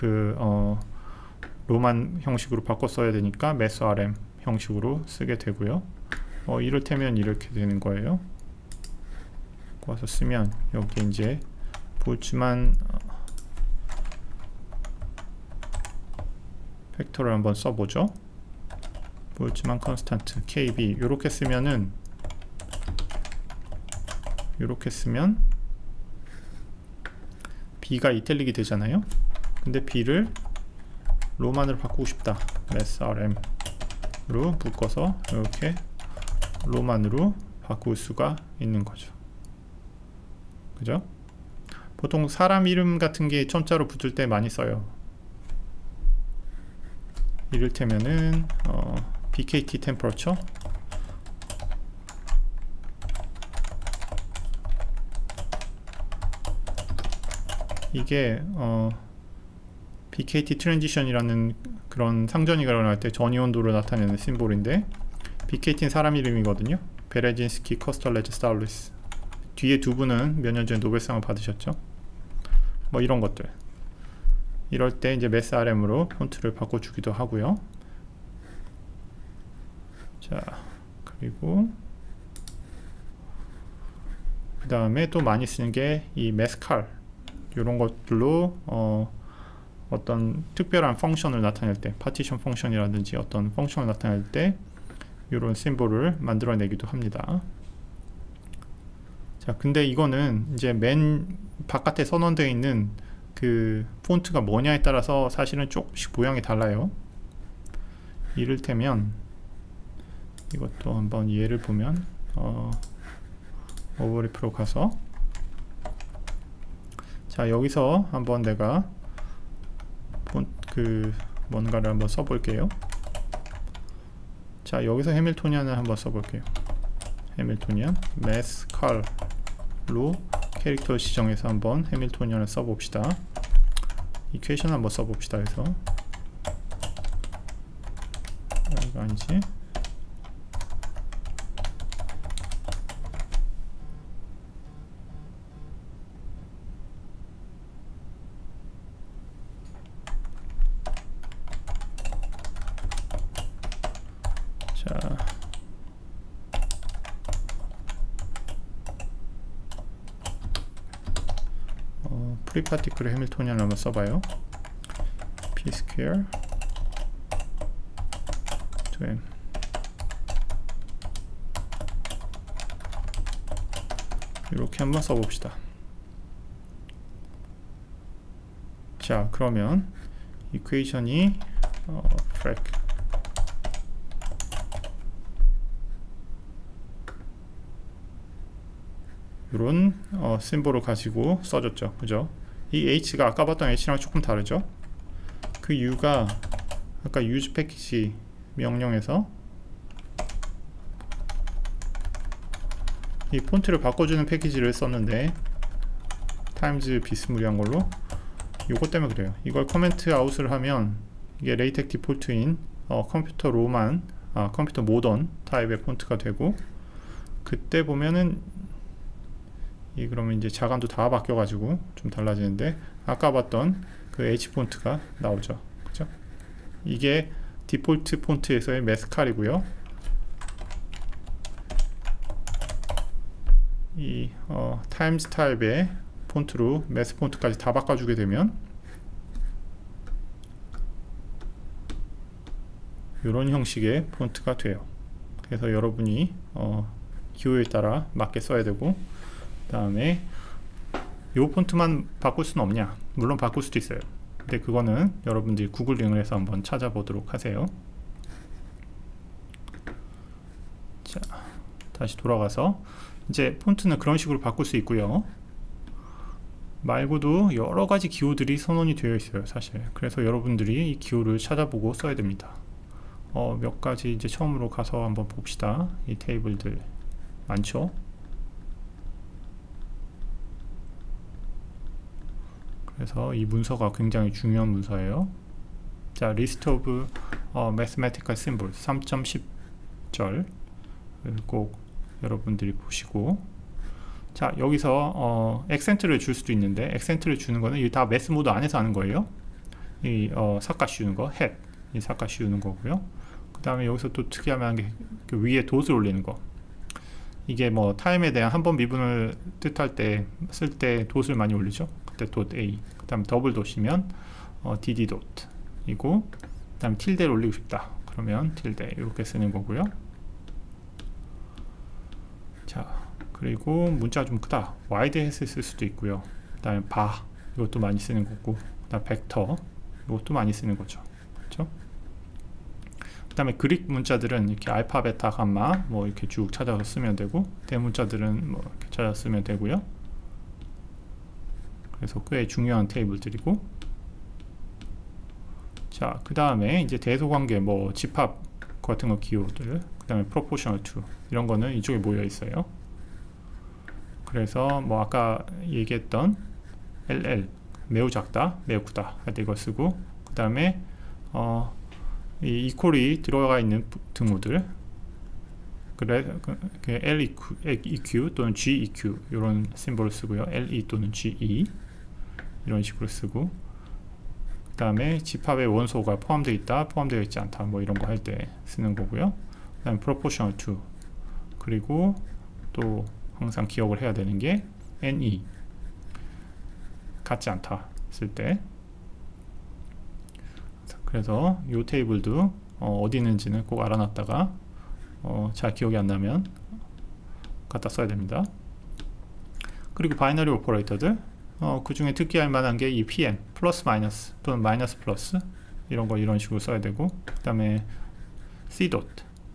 로만 형식으로 바꿔 써야 되니까 매스 RM 형식으로 쓰게 되고요. 이를테면 이렇게 되는 거예요. 갖고 와서 쓰면 여기 이제 볼츠만 팩터를 한번 써보죠. 볼츠만 컨스탄트 KB 요렇게 쓰면은, 요렇게 쓰면 B가 이탈릭이 되잖아요. 근데 B를 로만으로 바꾸고 싶다. srm으로 묶어서 이렇게 로만으로 바꿀 수가 있는 거죠. 그죠? 보통 사람 이름 같은 게 첨자로 붙을 때 많이 써요. 이를테면은 BKT temperature, 이게 BKT 트랜지션이라는 그런 상전이가 일어날 때 전이 온도를 나타내는 심볼인데, BKT는 사람 이름이거든요. 베레진스키, 커스털레즈, 스타울리스. 뒤에 두 분은 몇 년 전에 노벨상을 받으셨죠. 뭐 이런 것들. 이럴 때 이제 srm으로 폰트를 바꿔주기도 하고요. 자, 그리고 그 다음에 또 많이 쓰는 게 이 메스칼, 이런 것들로 어떤 특별한 펑션을 나타낼 때, 파티션 펑션이라든지 어떤 펑션을 나타낼 때 이런 심볼을 만들어내기도 합니다. 자, 근데 이거는 이제 맨 바깥에 선언되어 있는 그 폰트가 뭐냐에 따라서 사실은 조금씩 모양이 달라요. 이를테면 이것도 한번 예를 보면 오버리프로 가서, 자, 여기서 한번 내가 뭔가를 한번 써볼게요. 자, 여기서 해밀토니안을 한번 써볼게요. 해밀토니안 메스칼로 캐릭터를 지정해서 한번 해밀토니안을 써봅시다. 이퀘이션 한번 써봅시다. 그래서 이거 아니지. 자, 프리파티클의 해밀토니안을 한번 써봐요. p square to m. 이렇게 한번 써봅시다. 자, 그러면 이퀘이션이 frac 이런 심볼을 가지고 써줬죠. 그죠? 이 h가 아까 봤던 h랑 조금 다르죠? 그 이유가 아까 use 패키지 명령에서 이 폰트를 바꿔주는 패키지를 썼는데 타임즈 비스무리한 걸로, 요것 때문에 그래요. 이걸 커멘트 아웃을 하면 이게 레이텍 디폴트인 컴퓨터 로만, 컴퓨터 모던 타입의 폰트가 되고, 그때 보면은 그러면 이제 자감도 다 바뀌어가지고 좀 달라지는데, 아까 봤던 그 H 폰트가 나오죠. 그죠? 이게 디폴트 폰트에서의 메스칼이고요. 이 타임스 타입의 폰트로 메스 폰트까지 다 바꿔주게 되면 이런 형식의 폰트가 돼요. 그래서 여러분이 기호에 따라 맞게 써야 되고, 그 다음에 이 폰트만 바꿀 수는 없냐? 물론 바꿀 수도 있어요. 근데 그거는 여러분들이 구글링을 해서 한번 찾아보도록 하세요. 자, 다시 돌아가서 이제 폰트는 그런 식으로 바꿀 수 있고요. 말고도 여러가지 기호들이 선언이 되어 있어요, 사실. 그래서 여러분들이 이 기호를 찾아보고 써야 됩니다. 몇 가지 이제 처음으로 가서 한번 봅시다. 이 테이블들 많죠? 그래서 이 문서가 굉장히 중요한 문서예요. 자, List of Mathematical Symbols 3.10절 꼭 여러분들이 보시고, 자, 여기서 액센트를 줄 수도 있는데, 액센트를 주는 거는 이게 다 매스 모드 안에서 하는 거예요. 이 삭가 씌우는 거, head, 이 삭가 씌우는 거고요. 그 다음에 여기서 또 특이하면 게 위에 돛을 올리는 거, 이게 뭐 타임에 대한 한 번 미분을 뜻할 때 쓸 때 돛을 많이 올리죠. 그때 .a, 그 다음 더블 돛이면 dd 돛이고, 그 다음 틸데를 올리고 싶다 그러면 틸데 이렇게 쓰는 거고요. 자, 그리고 문자 좀 크다, 와이드 햇을 쓸 수도 있고요. 그 다음에 바, 이것도 많이 쓰는 거고, 그 다음 벡터, 이것도 많이 쓰는 거죠. 그렇죠? 그 다음에 그릭 문자들은 이렇게 알파, 베타, 감마 뭐 이렇게 쭉 찾아서 쓰면 되고, 대문자들은 뭐 이렇게 찾아서 쓰면 되고요. 그래서 꽤 중요한 테이블들이고, 자, 그 다음에 이제 대소관계, 뭐 집합 같은 거 기호들, 그 다음에 proportional to 이런 거는 이쪽에 모여 있어요. 그래서 뭐 아까 얘기했던 LL, 매우 작다, 매우 크다 할 때 이거 쓰고, 그 다음에 이 이퀄이 들어가 있는 등호들, 그래 LEQ 또는 GEQ 이런 심볼을 쓰고요. LE 또는 GE 이런 식으로 쓰고, 그 다음에 집합의 원소가 포함되어 있다, 포함되어 있지 않다, 뭐 이런 거 할 때 쓰는 거고요. 그 다음에 proportional to, 그리고 또 항상 기억을 해야 되는 게 NE, 같지 않다 쓸 때. 그래서 이 테이블도 어디 있는지는 꼭 알아놨다가 잘 기억이 안 나면 갖다 써야 됩니다. 그리고 바이너리 오퍼레이터들, 그 중에 특기할 만한 게 이 PM, 플러스 마이너스 또는 마이너스 플러스, 이런 거 이런 식으로 써야 되고, 그 다음에 C dot,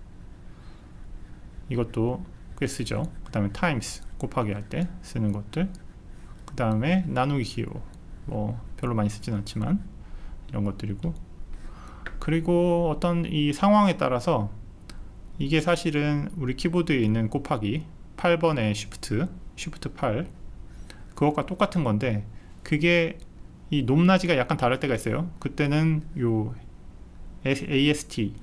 이것도 꽤 쓰죠. 그 다음에 times, 곱하기 할 때 쓰는 것들, 그 다음에 나누기 기호, 뭐 별로 많이 쓰진 않지만 이런 것들이고, 그리고 어떤 이 상황에 따라서 이게 사실은 우리 키보드에 있는 곱하기 8번의 쉬프트 8, 그것과 똑같은 건데, 그게 이 높낮이가 약간 다를 때가 있어요. 그때는 요 AST,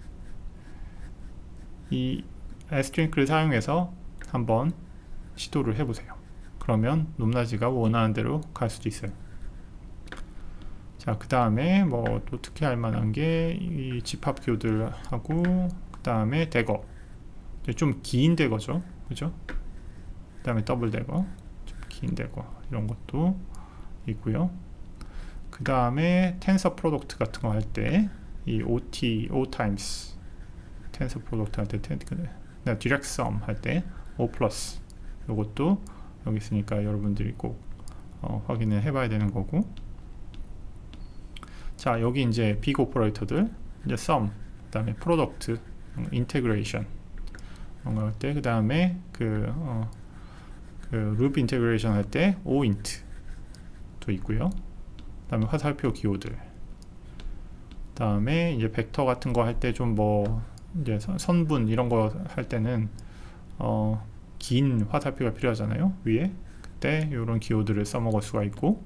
이 S트링크를 사용해서 한번 시도를 해보세요. 그러면 높낮이가 원하는 대로 갈 수도 있어요. 자, 그 다음에 뭐 또 특히 할 만한 게 이 집합 기호들 하고, 그 다음에 대거, 좀 긴 대거죠, 그죠? 그 다음에 더블 대거, 좀 긴 대거, 이런 것도 있고요. 그 다음에 텐서 프로덕트 같은 거 할 때 이 OT, O times 텐서 프로덕트 할 때, 디렉트 썸 할 때 O 플러스, 이것도 여기 있으니까 여러분들이 꼭 확인을 해봐야 되는 거고. 자, 여기 이제 빅 오퍼레이터들, 이제 sum, 그 다음에 product, integration 이런 거 할 때, 그 다음에 그 loop integration 할 때 oint 도 있고요. 그 다음에 화살표 기호들, 그 다음에 이제 벡터 같은 거 할 때 좀 뭐 이제 선분 이런 거 할 때는 긴 화살표가 필요하잖아요, 위에. 그때 이런 기호들을 써먹을 수가 있고,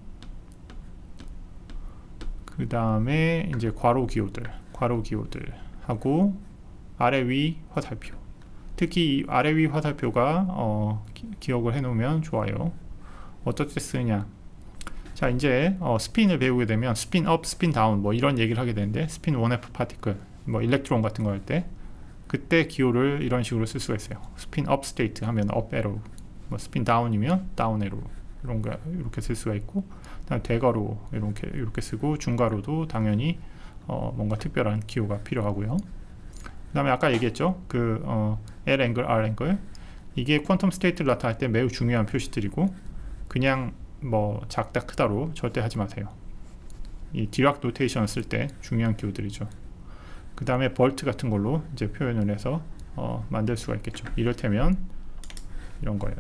그 다음에 이제 괄호 기호들 하고, 아래 위 화살표, 특히 이 아래 위 화살표가 기억을 해 놓으면 좋아요. 어떻게 쓰느냐. 자, 이제 스핀을 배우게 되면 스핀 업, 스핀 다운 뭐 이런 얘기를 하게 되는데, 스핀 1F 파티클, 뭐 일렉트론 같은 거 할 때 그때 기호를 이런 식으로 쓸 수가 있어요. 스핀 업 스테이트 하면 업 에로, 뭐 스핀 다운이면 다운 에로, 이런 거 이렇게 쓸 수가 있고, 그다음 대괄호 이렇게 쓰고, 중괄호도 당연히 뭔가 특별한 기호가 필요하고요. 그 다음에 아까 얘기했죠, 그 L 앵글, R 앵글, 이게 퀀텀 스테이트를 나타낼 때 매우 중요한 표시들이고, 그냥 뭐 작다 크다로 절대 하지 마세요. 이 디락 노테이션 쓸 때 중요한 기호들이죠. 그 다음에 벌트 같은 걸로 이제 표현을 해서 만들 수가 있겠죠. 이를테면 이런 거예요.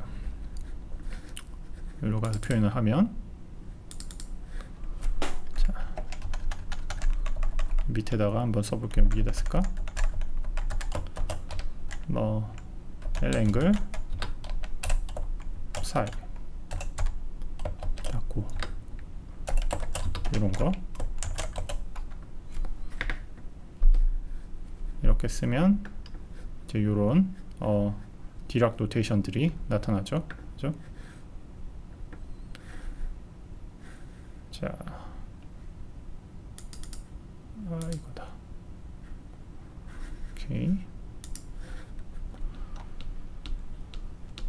여기로 가서 표현을 하면, 자, 밑에다가 한번 써볼게요. 위에다 쓸까? 뭐 L 앵글 사이 닫고, 이런 거 이렇게 쓰면 이제 이런 디락 노테이션들이 나타나죠. 그죠? 자, 이거다. 오케이.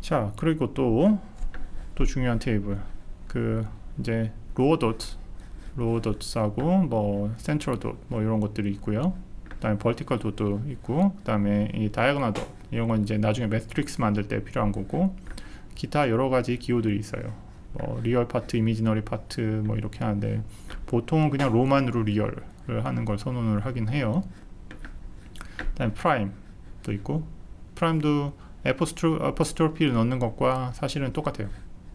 자, 그리고 또 중요한 테이블, 그 이제 로어 도트하고 뭐 센트럴 도트 뭐 이런 것들이 있고요. 그다음에 벌티컬 도트도 있고, 그다음에 이 다이아고널 도트, 이런 건 이제 나중에 매트릭스 만들 때 필요한 거고, 기타 여러 가지 기호들이 있어요. 뭐 리얼 파트, 이미지너리 파트 뭐 이렇게 하는데, 보통은 그냥 로만으로 리얼을 하는 걸 선언을 하긴 해요. 그다음에 프라임도 있고, 프라임도 어퍼스트로피를 넣는 것과 사실은 똑같아요.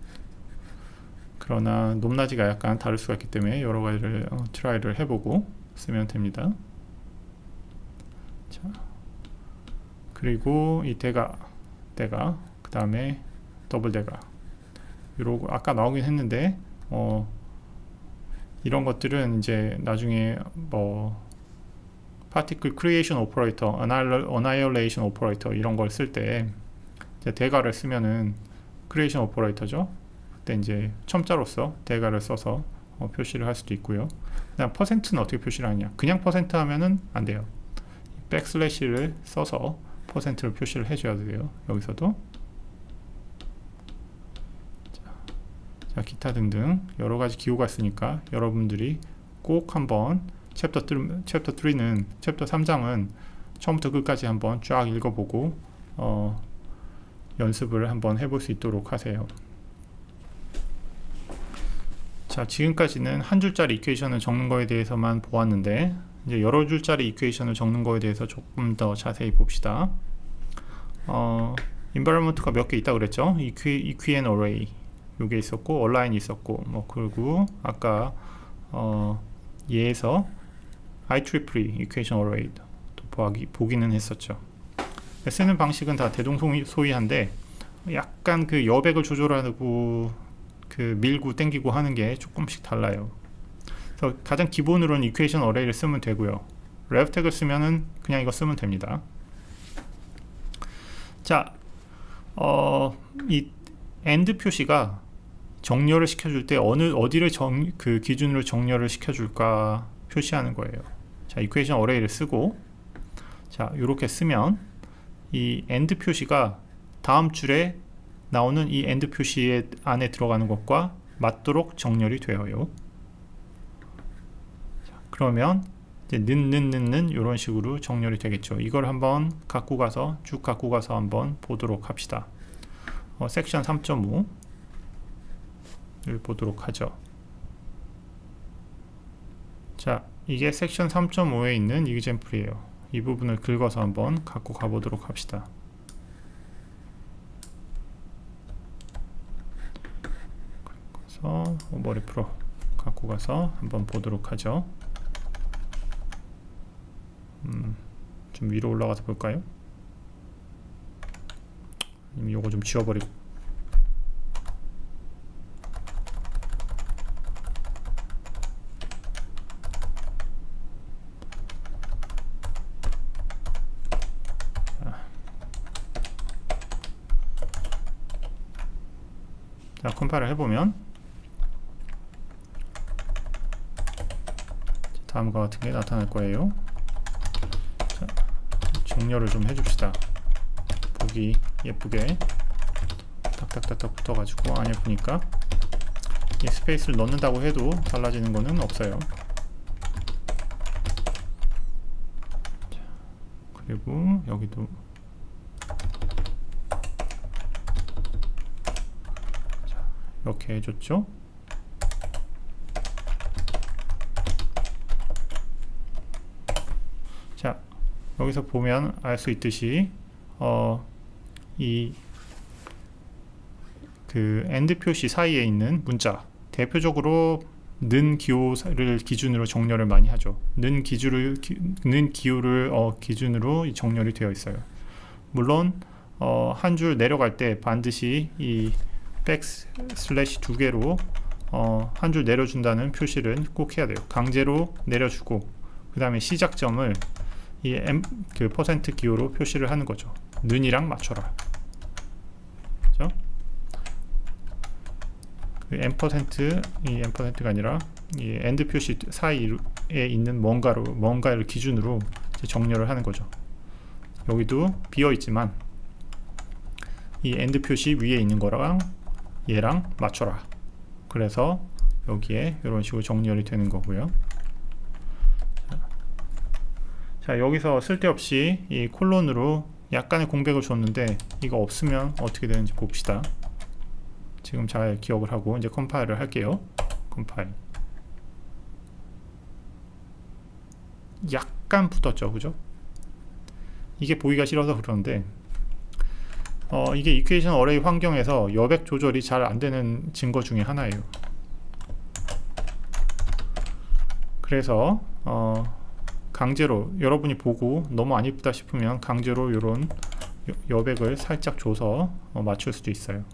그러나 높낮이가 약간 다를 수가 있기 때문에 여러 가지를 트라이를 해보고 쓰면 됩니다. 자, 그리고 이 대가, 그 다음에 더블 대가, 이러고 아까 나오긴 했는데 이런 것들은 이제 나중에 뭐 파티클 크리에이션 오퍼레이터, 어나이올레이션 오퍼레이터 이런 걸 쓸 때 대가를 쓰면은 크리에이션 오퍼레이터죠. 그때 이제 첨자로서 대가를 써서 표시를 할 수도 있고요. 그다음 퍼센트는 어떻게 표시를 하냐? 그냥 퍼센트 하면은 안 돼요. 백슬래시를 써서 퍼센트를 표시를 해줘야 돼요. 여기서도. 자, 기타 등등 여러 가지 기호가 있으니까 여러분들이 꼭 한번 챕터 3는 챕터 3장은 처음부터 끝까지 한번 쫙 읽어보고 연습을 한번 해볼 수 있도록 하세요. 자, 지금까지는 한 줄짜리 이퀘이션을 적는 거에 대해서만 보았는데, 이제 여러 줄짜리 이퀘이션을 적는 거에 대해서 조금 더 자세히 봅시다. environment가 몇 개 있다고 그랬죠? eqn array 요게 있었고, 얼라인이 있었고, 뭐 그리고 아까 얘에서 IEEE equation array도 보기는 했었죠. 쓰는 방식은 다 대동소이한데 약간 그 여백을 조절하고 그 밀고 땡기고 하는 게 조금씩 달라요. 그래서 가장 기본으로는 equation array를 쓰면 되고요. rev 태그를 쓰면은 그냥 이거 쓰면 됩니다. 자, 이 AND 표시가 정렬을 시켜줄 때 어디를 그 기준으로 정렬을 시켜줄까 표시하는 거예요. 자, equation array를 쓰고, 자, 이렇게 쓰면 이 AND 표시가 다음 줄에 나오는 이 AND 표시 안에 들어가는 것과 맞도록 정렬이 되어요. 자, 그러면 이제 는 이런 식으로 정렬이 되겠죠. 이걸 한번 쭉 갖고 가서 한번 보도록 합시다. 섹션 3.5를 보도록 하죠. 자, 이게 섹션 3.5에 있는 이그젬플이에요. 이 부분을 긁어서 한번 갖고 가보도록 합시다. 그래서 머리 프로 갖고 가서 한번 보도록 하죠. 좀 위로 올라가서 볼까요? 요거 좀 지워버리고. 자, 컴파일을 해보면 다음과 같은 게 나타날 거예요. 자, 정렬을 좀 해줍시다. 보기 예쁘게 탁탁탁탁 붙어가지고 안 예쁘니까. 이 스페이스를 넣는다고 해도 달라지는 거는 없어요. 자, 그리고 여기도 이렇게 해줬죠. 자, 여기서 보면 알 수 있듯이 이 그 AND 표시 사이에 있는 문자, 대표적으로 는 기호를 기준으로 정렬을 많이 하죠. 는 기호를 기준으로 정렬이 되어 있어요. 물론 한 줄 내려갈 때 반드시 이 백슬래시 2개로 한 줄 내려준다는 표시를 꼭 해야 돼요. 강제로 내려주고, 그 다음에 시작점을 이 그 퍼센트 기호로 표시를 하는 거죠. 는이랑 맞춰라. 그죠? 그 이 %가 아니라 이 AND 표시 사이에 있는 뭔가를 기준으로 이제 정렬을 하는 거죠. 여기도 비어 있지만 이 AND 표시 위에 있는 거랑 얘랑 맞춰라. 그래서 여기에 이런 식으로 정렬이 되는 거고요. 자, 여기서 쓸데없이 이 콜론으로 약간의 공백을 줬는데 이거 없으면 어떻게 되는지 봅시다. 지금 잘 기억을 하고 이제 컴파일을 할게요. 컴파일. 약간 붙었죠, 그죠? 이게 보기가 싫어서 그러는데 이게 이퀘이션 어레이 환경에서 여백 조절이 잘 안되는 증거 중에 하나예요. 그래서 강제로 여러분이 보고 너무 안 이쁘다 싶으면 강제로 이런 여백을 살짝 줘서 맞출 수도 있어요.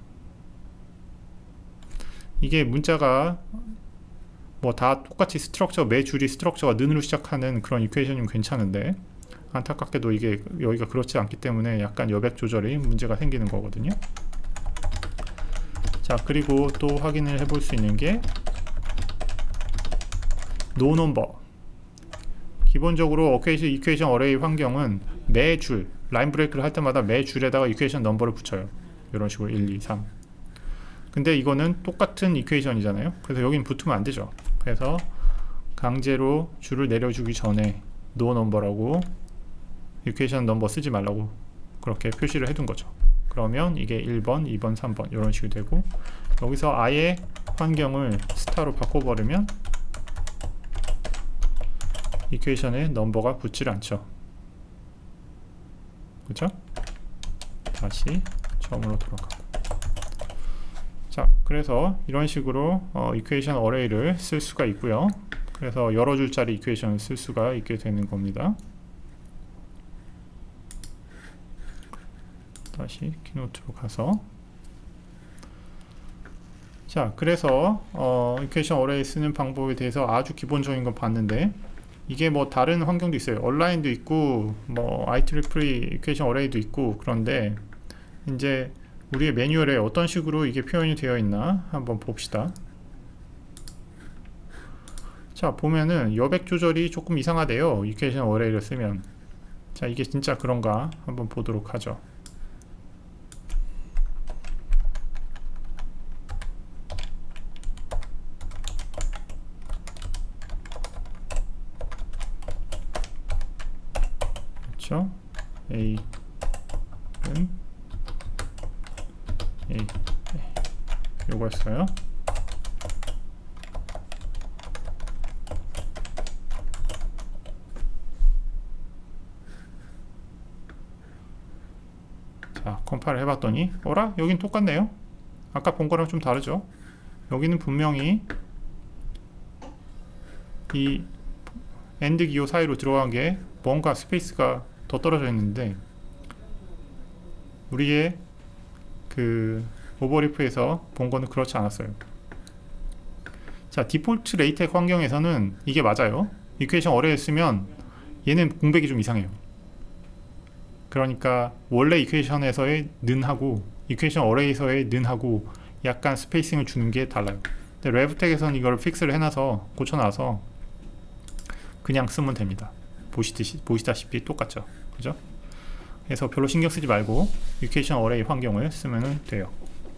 이게 문자가 뭐 다 똑같이 스트럭처, 매 줄이 스트럭처가 는으로 시작하는 그런 이퀘이션이면 괜찮은데 안타깝게도 이게 여기가 그렇지 않기 때문에 약간 여백 조절이 문제가 생기는 거거든요. 자, 그리고 또 확인을 해볼 수 있는 게 no number. 기본적으로 이퀘이션 어레이 환경은 매 줄, 라인 브레이크를 할 때마다 매 줄에다가 이퀘이션 넘버를 붙여요. 이런 식으로 1, 2, 3. 근데 이거는 똑같은 이퀘이션이잖아요. 그래서 여긴 붙으면 안 되죠. 그래서 강제로 줄을 내려주기 전에 no number라고 이퀘이션 넘버 쓰지 말라고 그렇게 표시를 해둔 거죠. 그러면 이게 1번, 2번, 3번 이런 식이 되고 여기서 아예 환경을 스타로 바꿔버리면 이퀘이션에 넘버가 붙질 않죠. 그쵸? 다시 처음으로 돌아가고. 자, 그래서 이런 식으로 이퀘이션 어레이를 쓸 수가 있고요. 그래서 여러 줄짜리 이퀘이션을 쓸 수가 있게 되는 겁니다. 다시 키노트로 가서 자, 그래서 이퀘이션 어레이 쓰는 방법에 대해서 아주 기본적인 거 봤는데 이게 뭐 다른 환경도 있어요. 온라인도 있고 뭐 IEEE 이퀘이션 어레이도 있고 그런데 이제 우리의 매뉴얼에 어떤 식으로 이게 표현이 되어 있나 한번 봅시다. 자, 보면은 여백 조절이 조금 이상하대요. 이퀘이션 어레이를 쓰면. 자, 이게 진짜 그런가 한번 보도록 하죠. 그렇죠? A는 A 요거였어요. 자, 컴파일을 해봤더니 어라? 여긴 똑같네요. 아까 본 거랑 좀 다르죠? 여기는 분명히 이 AND 기호 사이로 들어간 게 뭔가 스페이스가 더 떨어져 있는데 우리의 그 오버리프에서 본 거는 그렇지 않았어요. 자, 디폴트 레이텍 환경에서는 이게 맞아요. 이퀘이션 어레이를 쓰면 얘는 공백이 좀 이상해요. 그러니까 원래 이퀘이션에서의 는하고 이퀘이션 어레이에서의 는하고 약간 스페이싱을 주는 게 달라요. 근데 레브텍에서는 이걸 픽스를 해놔서 고쳐놔서 그냥 쓰면 됩니다. 보시다시피 똑같죠, 그죠? 그래서 별로 신경 쓰지 말고 이퀘이션 어레이 환경을 쓰면 돼요.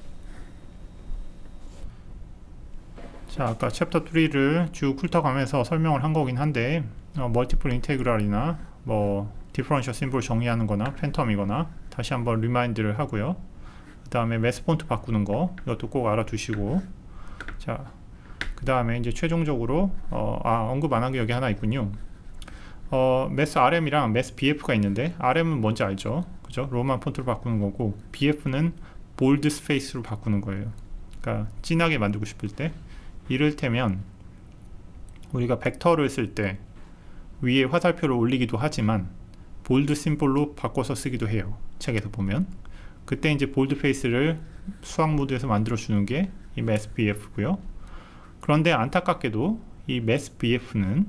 자, 아까 챕터 3를 쭉 훑어가면서 설명을 한 거긴 한데 멀티플 인테그랄이나 뭐 디퍼런셜 심볼 정의하는 거나 팬텀이거나 다시 한번 리마인드를 하고요. 그 다음에 매스 폰트 바꾸는 거 이것도 꼭 알아두시고 자, 그 다음에 이제 최종적으로 언급 안 한 게 여기 하나 있군요. 매스 RM이랑 매스 BF가 있는데 RM은 뭔지 알죠? 그죠? 로만 폰트로 바꾸는 거고 BF는 볼드 스페이스로 바꾸는 거예요. 그러니까 진하게 만들고 싶을 때 이를테면 우리가 벡터를 쓸 때 위에 화살표를 올리기도 하지만 볼드 심볼로 바꿔서 쓰기도 해요. 책에서 보면 그때 이제 볼드 페이스를 수학 모드에서 만들어 주는 게 이 매스 BF고요. 그런데 안타깝게도 이 매스 BF는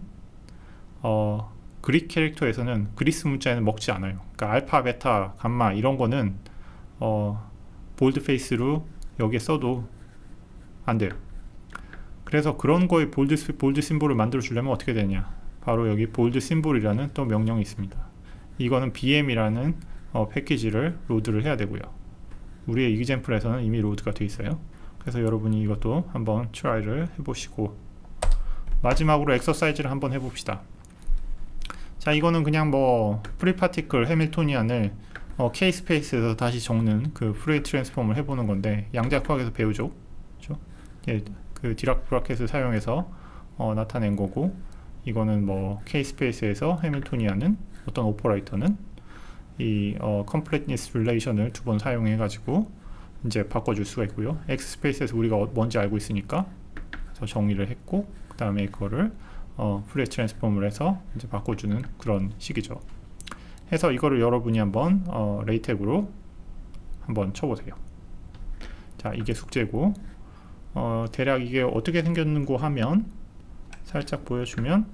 그릭 캐릭터에서는 그리스 문자에는 먹지 않아요. 그러니까 알파, 베타, 감마 이런 거는 볼드 페이스로 여기에 써도 안 돼요. 그래서 그런 거에 볼드 심볼을 만들어 주려면 어떻게 되냐, 바로 여기 볼드 심볼이라는 또 명령이 있습니다. 이거는 BM이라는 패키지를 로드를 해야 되고요. 우리의 이그젬플에서는 이미 로드가 되어 있어요. 그래서 여러분이 이것도 한번 트라이를 해보시고, 마지막으로 엑서사이즈를 한번 해봅시다. 자, 이거는 그냥 뭐 프리파티클 해밀토니안을 K-스페이스에서 다시 적는 그 프레이 트랜스폼을 해보는 건데, 양자역학에서 배우죠. 그렇죠? 예, 그 디락 브라켓을 사용해서 나타낸 거고, 이거는 뭐 K-스페이스에서 해밀토니안은 어떤 오퍼레이터는 이 completeness relation을 두 번 사용해 가지고 이제 바꿔줄 수가 있고요. X-스페이스에서 우리가 뭔지 알고 있으니까 그래서 정의를 했고, 그 다음에 이거를 프레이 트랜스폼을 해서 이제 바꿔주는 그런 식이죠. 해서 이거를 여러분이 한번 레이텍으로 한번 쳐보세요. 자, 이게 숙제고, 대략 이게 어떻게 생겼는고 하면 살짝 보여주면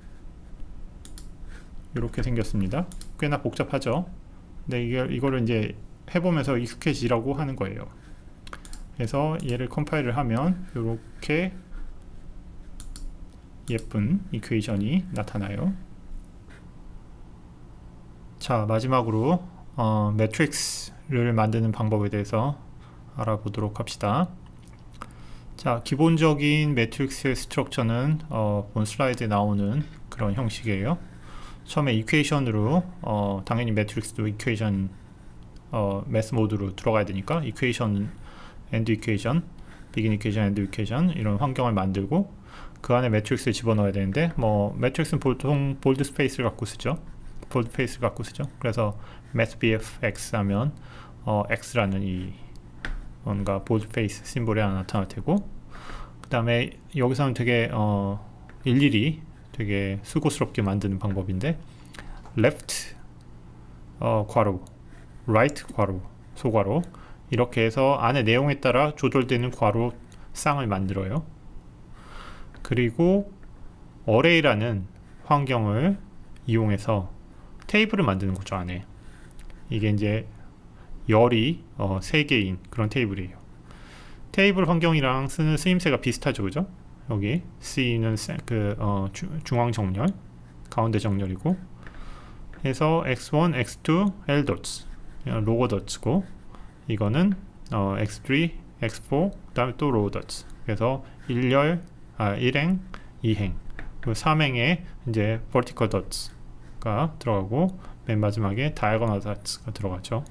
이렇게 생겼습니다. 꽤나 복잡하죠. 근데 이거를 이제 해보면서 익숙해지라고 하는 거예요. 그래서 얘를 컴파일을 하면 이렇게 예쁜 이퀘이션이 나타나요. 자, 마지막으로 매트릭스를 만드는 방법에 대해서 알아보도록 합시다. 자, 기본적인 매트릭스의 스트럭처는 본 슬라이드에 나오는 그런 형식이에요. 처음에 이퀘이션으로 당연히 매트릭스도 이퀘이션 매스 모드로 들어가야 되니까 이퀘이션, 엔드 이퀘이션, 비긴 이퀘이션, 엔드 이퀘이션 이런 환경을 만들고 그 안에 매트릭스를 집어넣어야 되는데, 뭐 매트릭스는 보통 볼드 스페이스를 갖고 쓰죠. 볼드 스페이스를 갖고 쓰죠. 그래서 mathbfx 하면 x라는 이 뭔가 볼드 페이스 심볼이 하나 나타날 테고, 그 다음에 여기서는 되게 일일이 되게 수고스럽게 만드는 방법인데, left 괄호, right 괄호, 소괄호 이렇게 해서 안에 내용에 따라 조절되는 괄호 쌍을 만들어요. 그리고 array라는 환경을 이용해서 테이블을 만드는 거죠. 안에 이게 이제 열이 3개인 그런 테이블이에요. 테이블 환경이랑 쓰는 쓰임새가 비슷하죠, 그죠? 여기 C는 그 중앙 정렬, 가운데 정렬이고, 해서 x1, x2, l dots, 로고 dots고, 이거는 x3, x4, 그다음에 또 로고 dots. 그래서 1행, 2행, 그리고 3행에 이제 vertical dots가 들어가고, 맨 마지막에 diagonal dots가 들어가죠.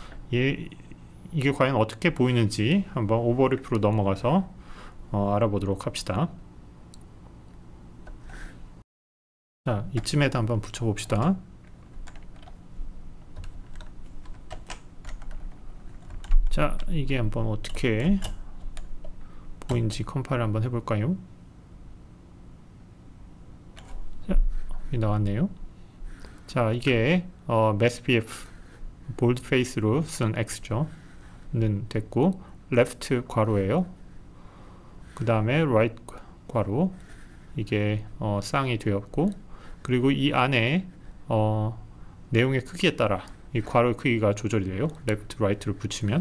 이게 과연 어떻게 보이는지 한번 오버리프로 넘어가서 알아보도록 합시다. 자, 이쯤에다 한번 붙여봅시다. 자, 이게 한번 어떻게 보이는지 컴파일 한번 해볼까요? 자, 여기 나왔네요. 자, 이게 mathbf 볼드 페이스로 쓴 x죠. 는 됐고, left 괄호예요. 그 다음에 right 괄호, 이게 쌍이 되었고, 그리고 이 안에 내용의 크기에 따라 이 괄호의 크기가 조절이 돼요. left, right를 붙이면.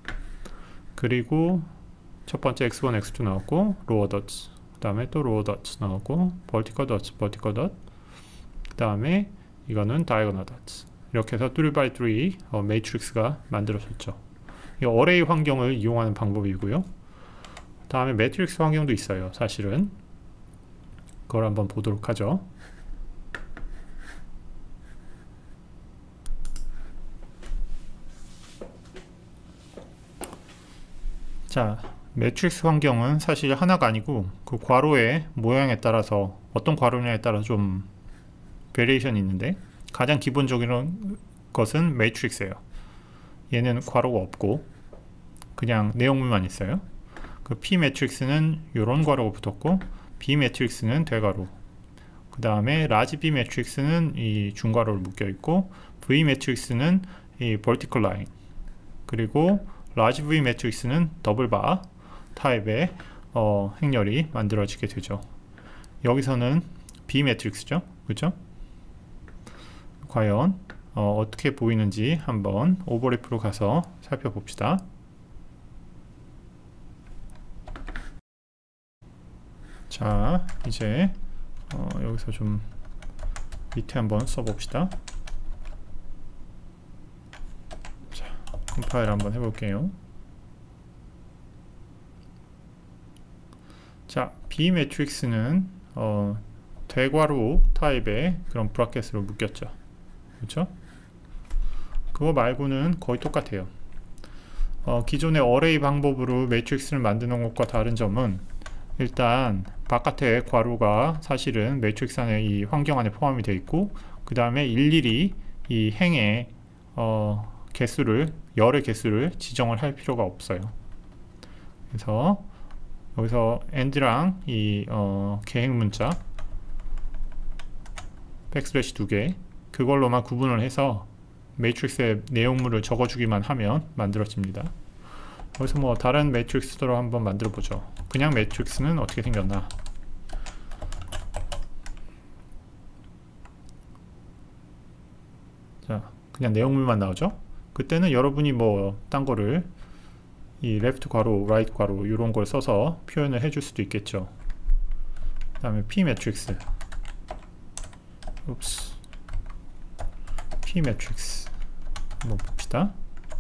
그리고 첫 번째 x1, x2 나왔고, lower dots, 그 다음에 또 lower dots 나오고, vertical dots, vertical dot, 그 다음에 이거는 diagonal dots. 이렇게 해서 3x3 매트릭스가 만들어졌죠. 이 어레이 환경을 이용하는 방법이고요. 다음에 매트릭스 환경도 있어요. 사실은 그걸 한번 보도록 하죠. 자, 매트릭스 환경은 사실 하나가 아니고 그 괄호의 모양에 따라서 어떤 괄호냐에 따라 좀 베리에이션이 있는데, 가장 기본적인 것은 매트릭스예요. 얘는 괄호가 없고 그냥 내용물만 있어요. 그 P 매트릭스는 이런 괄호가 붙었고, B 매트릭스는 대괄호, 그 다음에 라지 B 매트릭스는 이 중괄호를 묶여 있고, V 매트릭스는 이 vertical line, 그리고 라지 V 매트릭스는 더블바 타입의 행렬이 만들어지게 되죠. 여기서는 B 매트릭스죠, 그렇죠? 과연 어떻게 보이는지 한번 오버랩으로 가서 살펴봅시다. 자, 이제 여기서 좀 밑에 한번 써봅시다. 자, 컴파일 한번 해볼게요. 자, B 매트릭스는 대괄호 타입의 그런 브라켓으로 묶였죠. 그렇죠? 그거 말고는 거의 똑같아요. 기존의 어레이 방법으로 매트릭스를 만드는 것과 다른 점은 일단 바깥에 괄호가 사실은 매트릭스 안에 이 환경 안에 포함이 되어 있고, 그 다음에 일일이 이 행의 열의 개수를 지정을 할 필요가 없어요. 그래서 여기서 and랑 이 계획 문자 백슬래시 2개 그걸로만 구분을 해서 매트릭스의 내용물을 적어주기만 하면 만들어집니다. 여기서 뭐 다른 매트릭스로 한번 만들어 보죠. 그냥 매트릭스는 어떻게 생겼나. 자, 그냥 내용물만 나오죠. 그때는 여러분이 뭐 딴 거를 이 left 괄호, right 괄호 이런 걸 써서 표현을 해줄 수도 있겠죠. 그 다음에 P 매트릭스, P 매트릭스 한번 봅시다.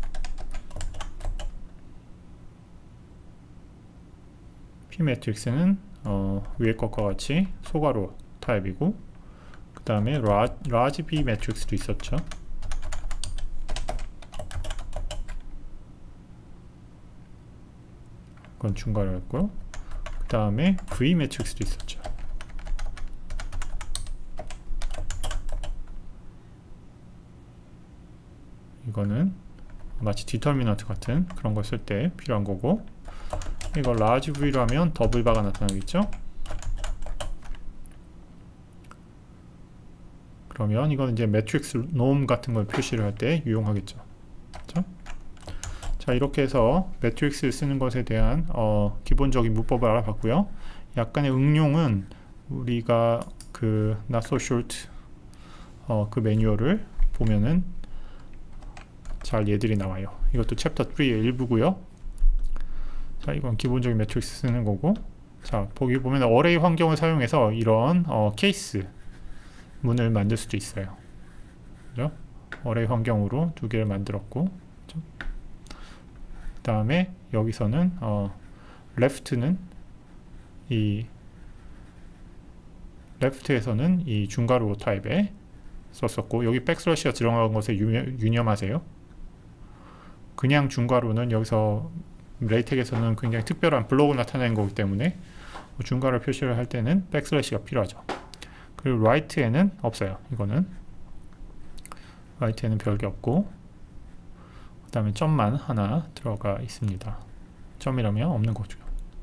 P 매트릭스는 위에 것과 같이 소괄호 타입이고, 그 다음에 large B 매트릭스도 있었죠. 그건 중괄호였고요. 그 다음에 V 매트릭스도 있었죠. 이거는 마치 디터미넌트 같은 그런 걸 쓸 때 필요한 거고, 이거 large V로 하면 더블 바가 나타나겠죠. 그러면 이건 이제 매트릭스 놈 같은 걸 표시를 할 때 유용하겠죠. 그렇죠? 자, 이렇게 해서 매트릭스를 쓰는 것에 대한 기본적인 문법을 알아봤고요. 약간의 응용은 우리가 그 Not So Short 그 매뉴얼을 보면은 잘 예들이 나와요. 이것도 챕터 3의 일부고요. 자, 이건 기본적인 매트릭스 쓰는 거고, 자, 보기 보면 어레이 환경을 사용해서 이런 케이스 문을 만들 수도 있어요. 그죠? 어레이 환경으로 두 개를 만들었고, 그죠? 그 다음에 여기서는 left는 이 left에서는 이 중괄호 타입에 썼었고, 여기 백슬래시가 들어간 것에 유념하세요. 그냥 중괄호는 여기서 레이텍에서는 굉장히 특별한 블록을 나타내는 거기 때문에 중괄호 표시를 할 때는 백슬래시가 필요하죠. 그리고 right에는 없어요. 이거는 right에는 별게 없고, 그 다음에 점만 하나 들어가 있습니다. 점이라면 없는 거죠.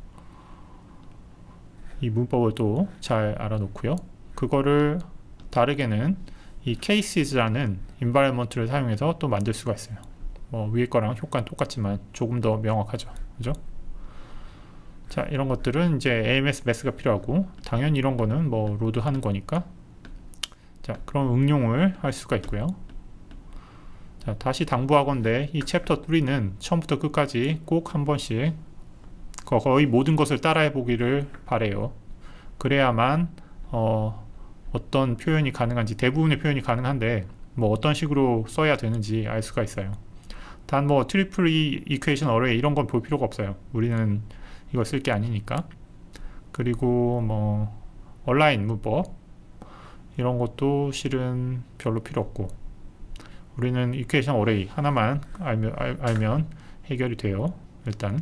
이 문법을 또 잘 알아놓고요. 그거를 다르게는 이 cases라는 environment를 사용해서 또 만들 수가 있어요. 위에 거랑 효과는 똑같지만 조금 더 명확하죠. 그죠? 자, 이런 것들은 이제 AMS 매스가 필요하고, 당연히 이런 거는 뭐 로드 하는 거니까. 자, 그런 응용을 할 수가 있고요. 자, 다시 당부하건대 이 챕터 3는 처음부터 끝까지 꼭 한 번씩 거의 모든 것을 따라해 보기를 바래요. 그래야만 어떤 표현이 가능한지, 대부분의 표현이 가능한데 뭐 어떤 식으로 써야 되는지 알 수가 있어요. 단 뭐 트리플 이퀘이션 어레이 이런 건 볼 필요가 없어요. 우리는 이거 쓸 게 아니니까. 그리고 뭐 얼라인 문법 이런 것도 실은 별로 필요 없고, 우리는 이퀘이션 어레이 하나만 알면 해결이 돼요. 일단.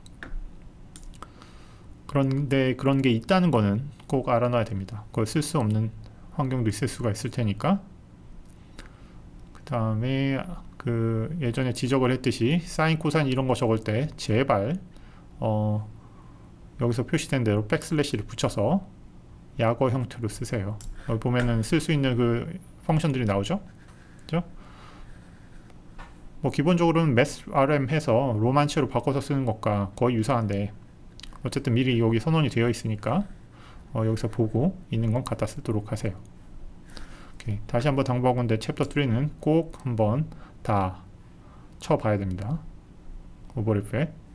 그런데 그런 게 있다는 거는 꼭 알아놔야 됩니다. 그걸 쓸 수 없는 환경도 있을 수가 있을 테니까. 그 다음에 그 예전에 지적을 했듯이 사인, 코사인 이런 거 적을 때 제발 여기서 표시된 대로 백슬래시를 붙여서 약어 형태로 쓰세요. 여기 보면은 쓸 수 있는 그 펑션들이 나오죠. 그죠? 뭐 기본적으로는 math_rm 해서 로만체로 바꿔서 쓰는 것과 거의 유사한데, 어쨌든 미리 여기 선언이 되어 있으니까 여기서 보고 있는 건 갖다 쓰도록 하세요. 오케이. 다시 한번 당부하건데 챕터 3는 꼭 한번 다 쳐봐야 됩니다. 오버랩에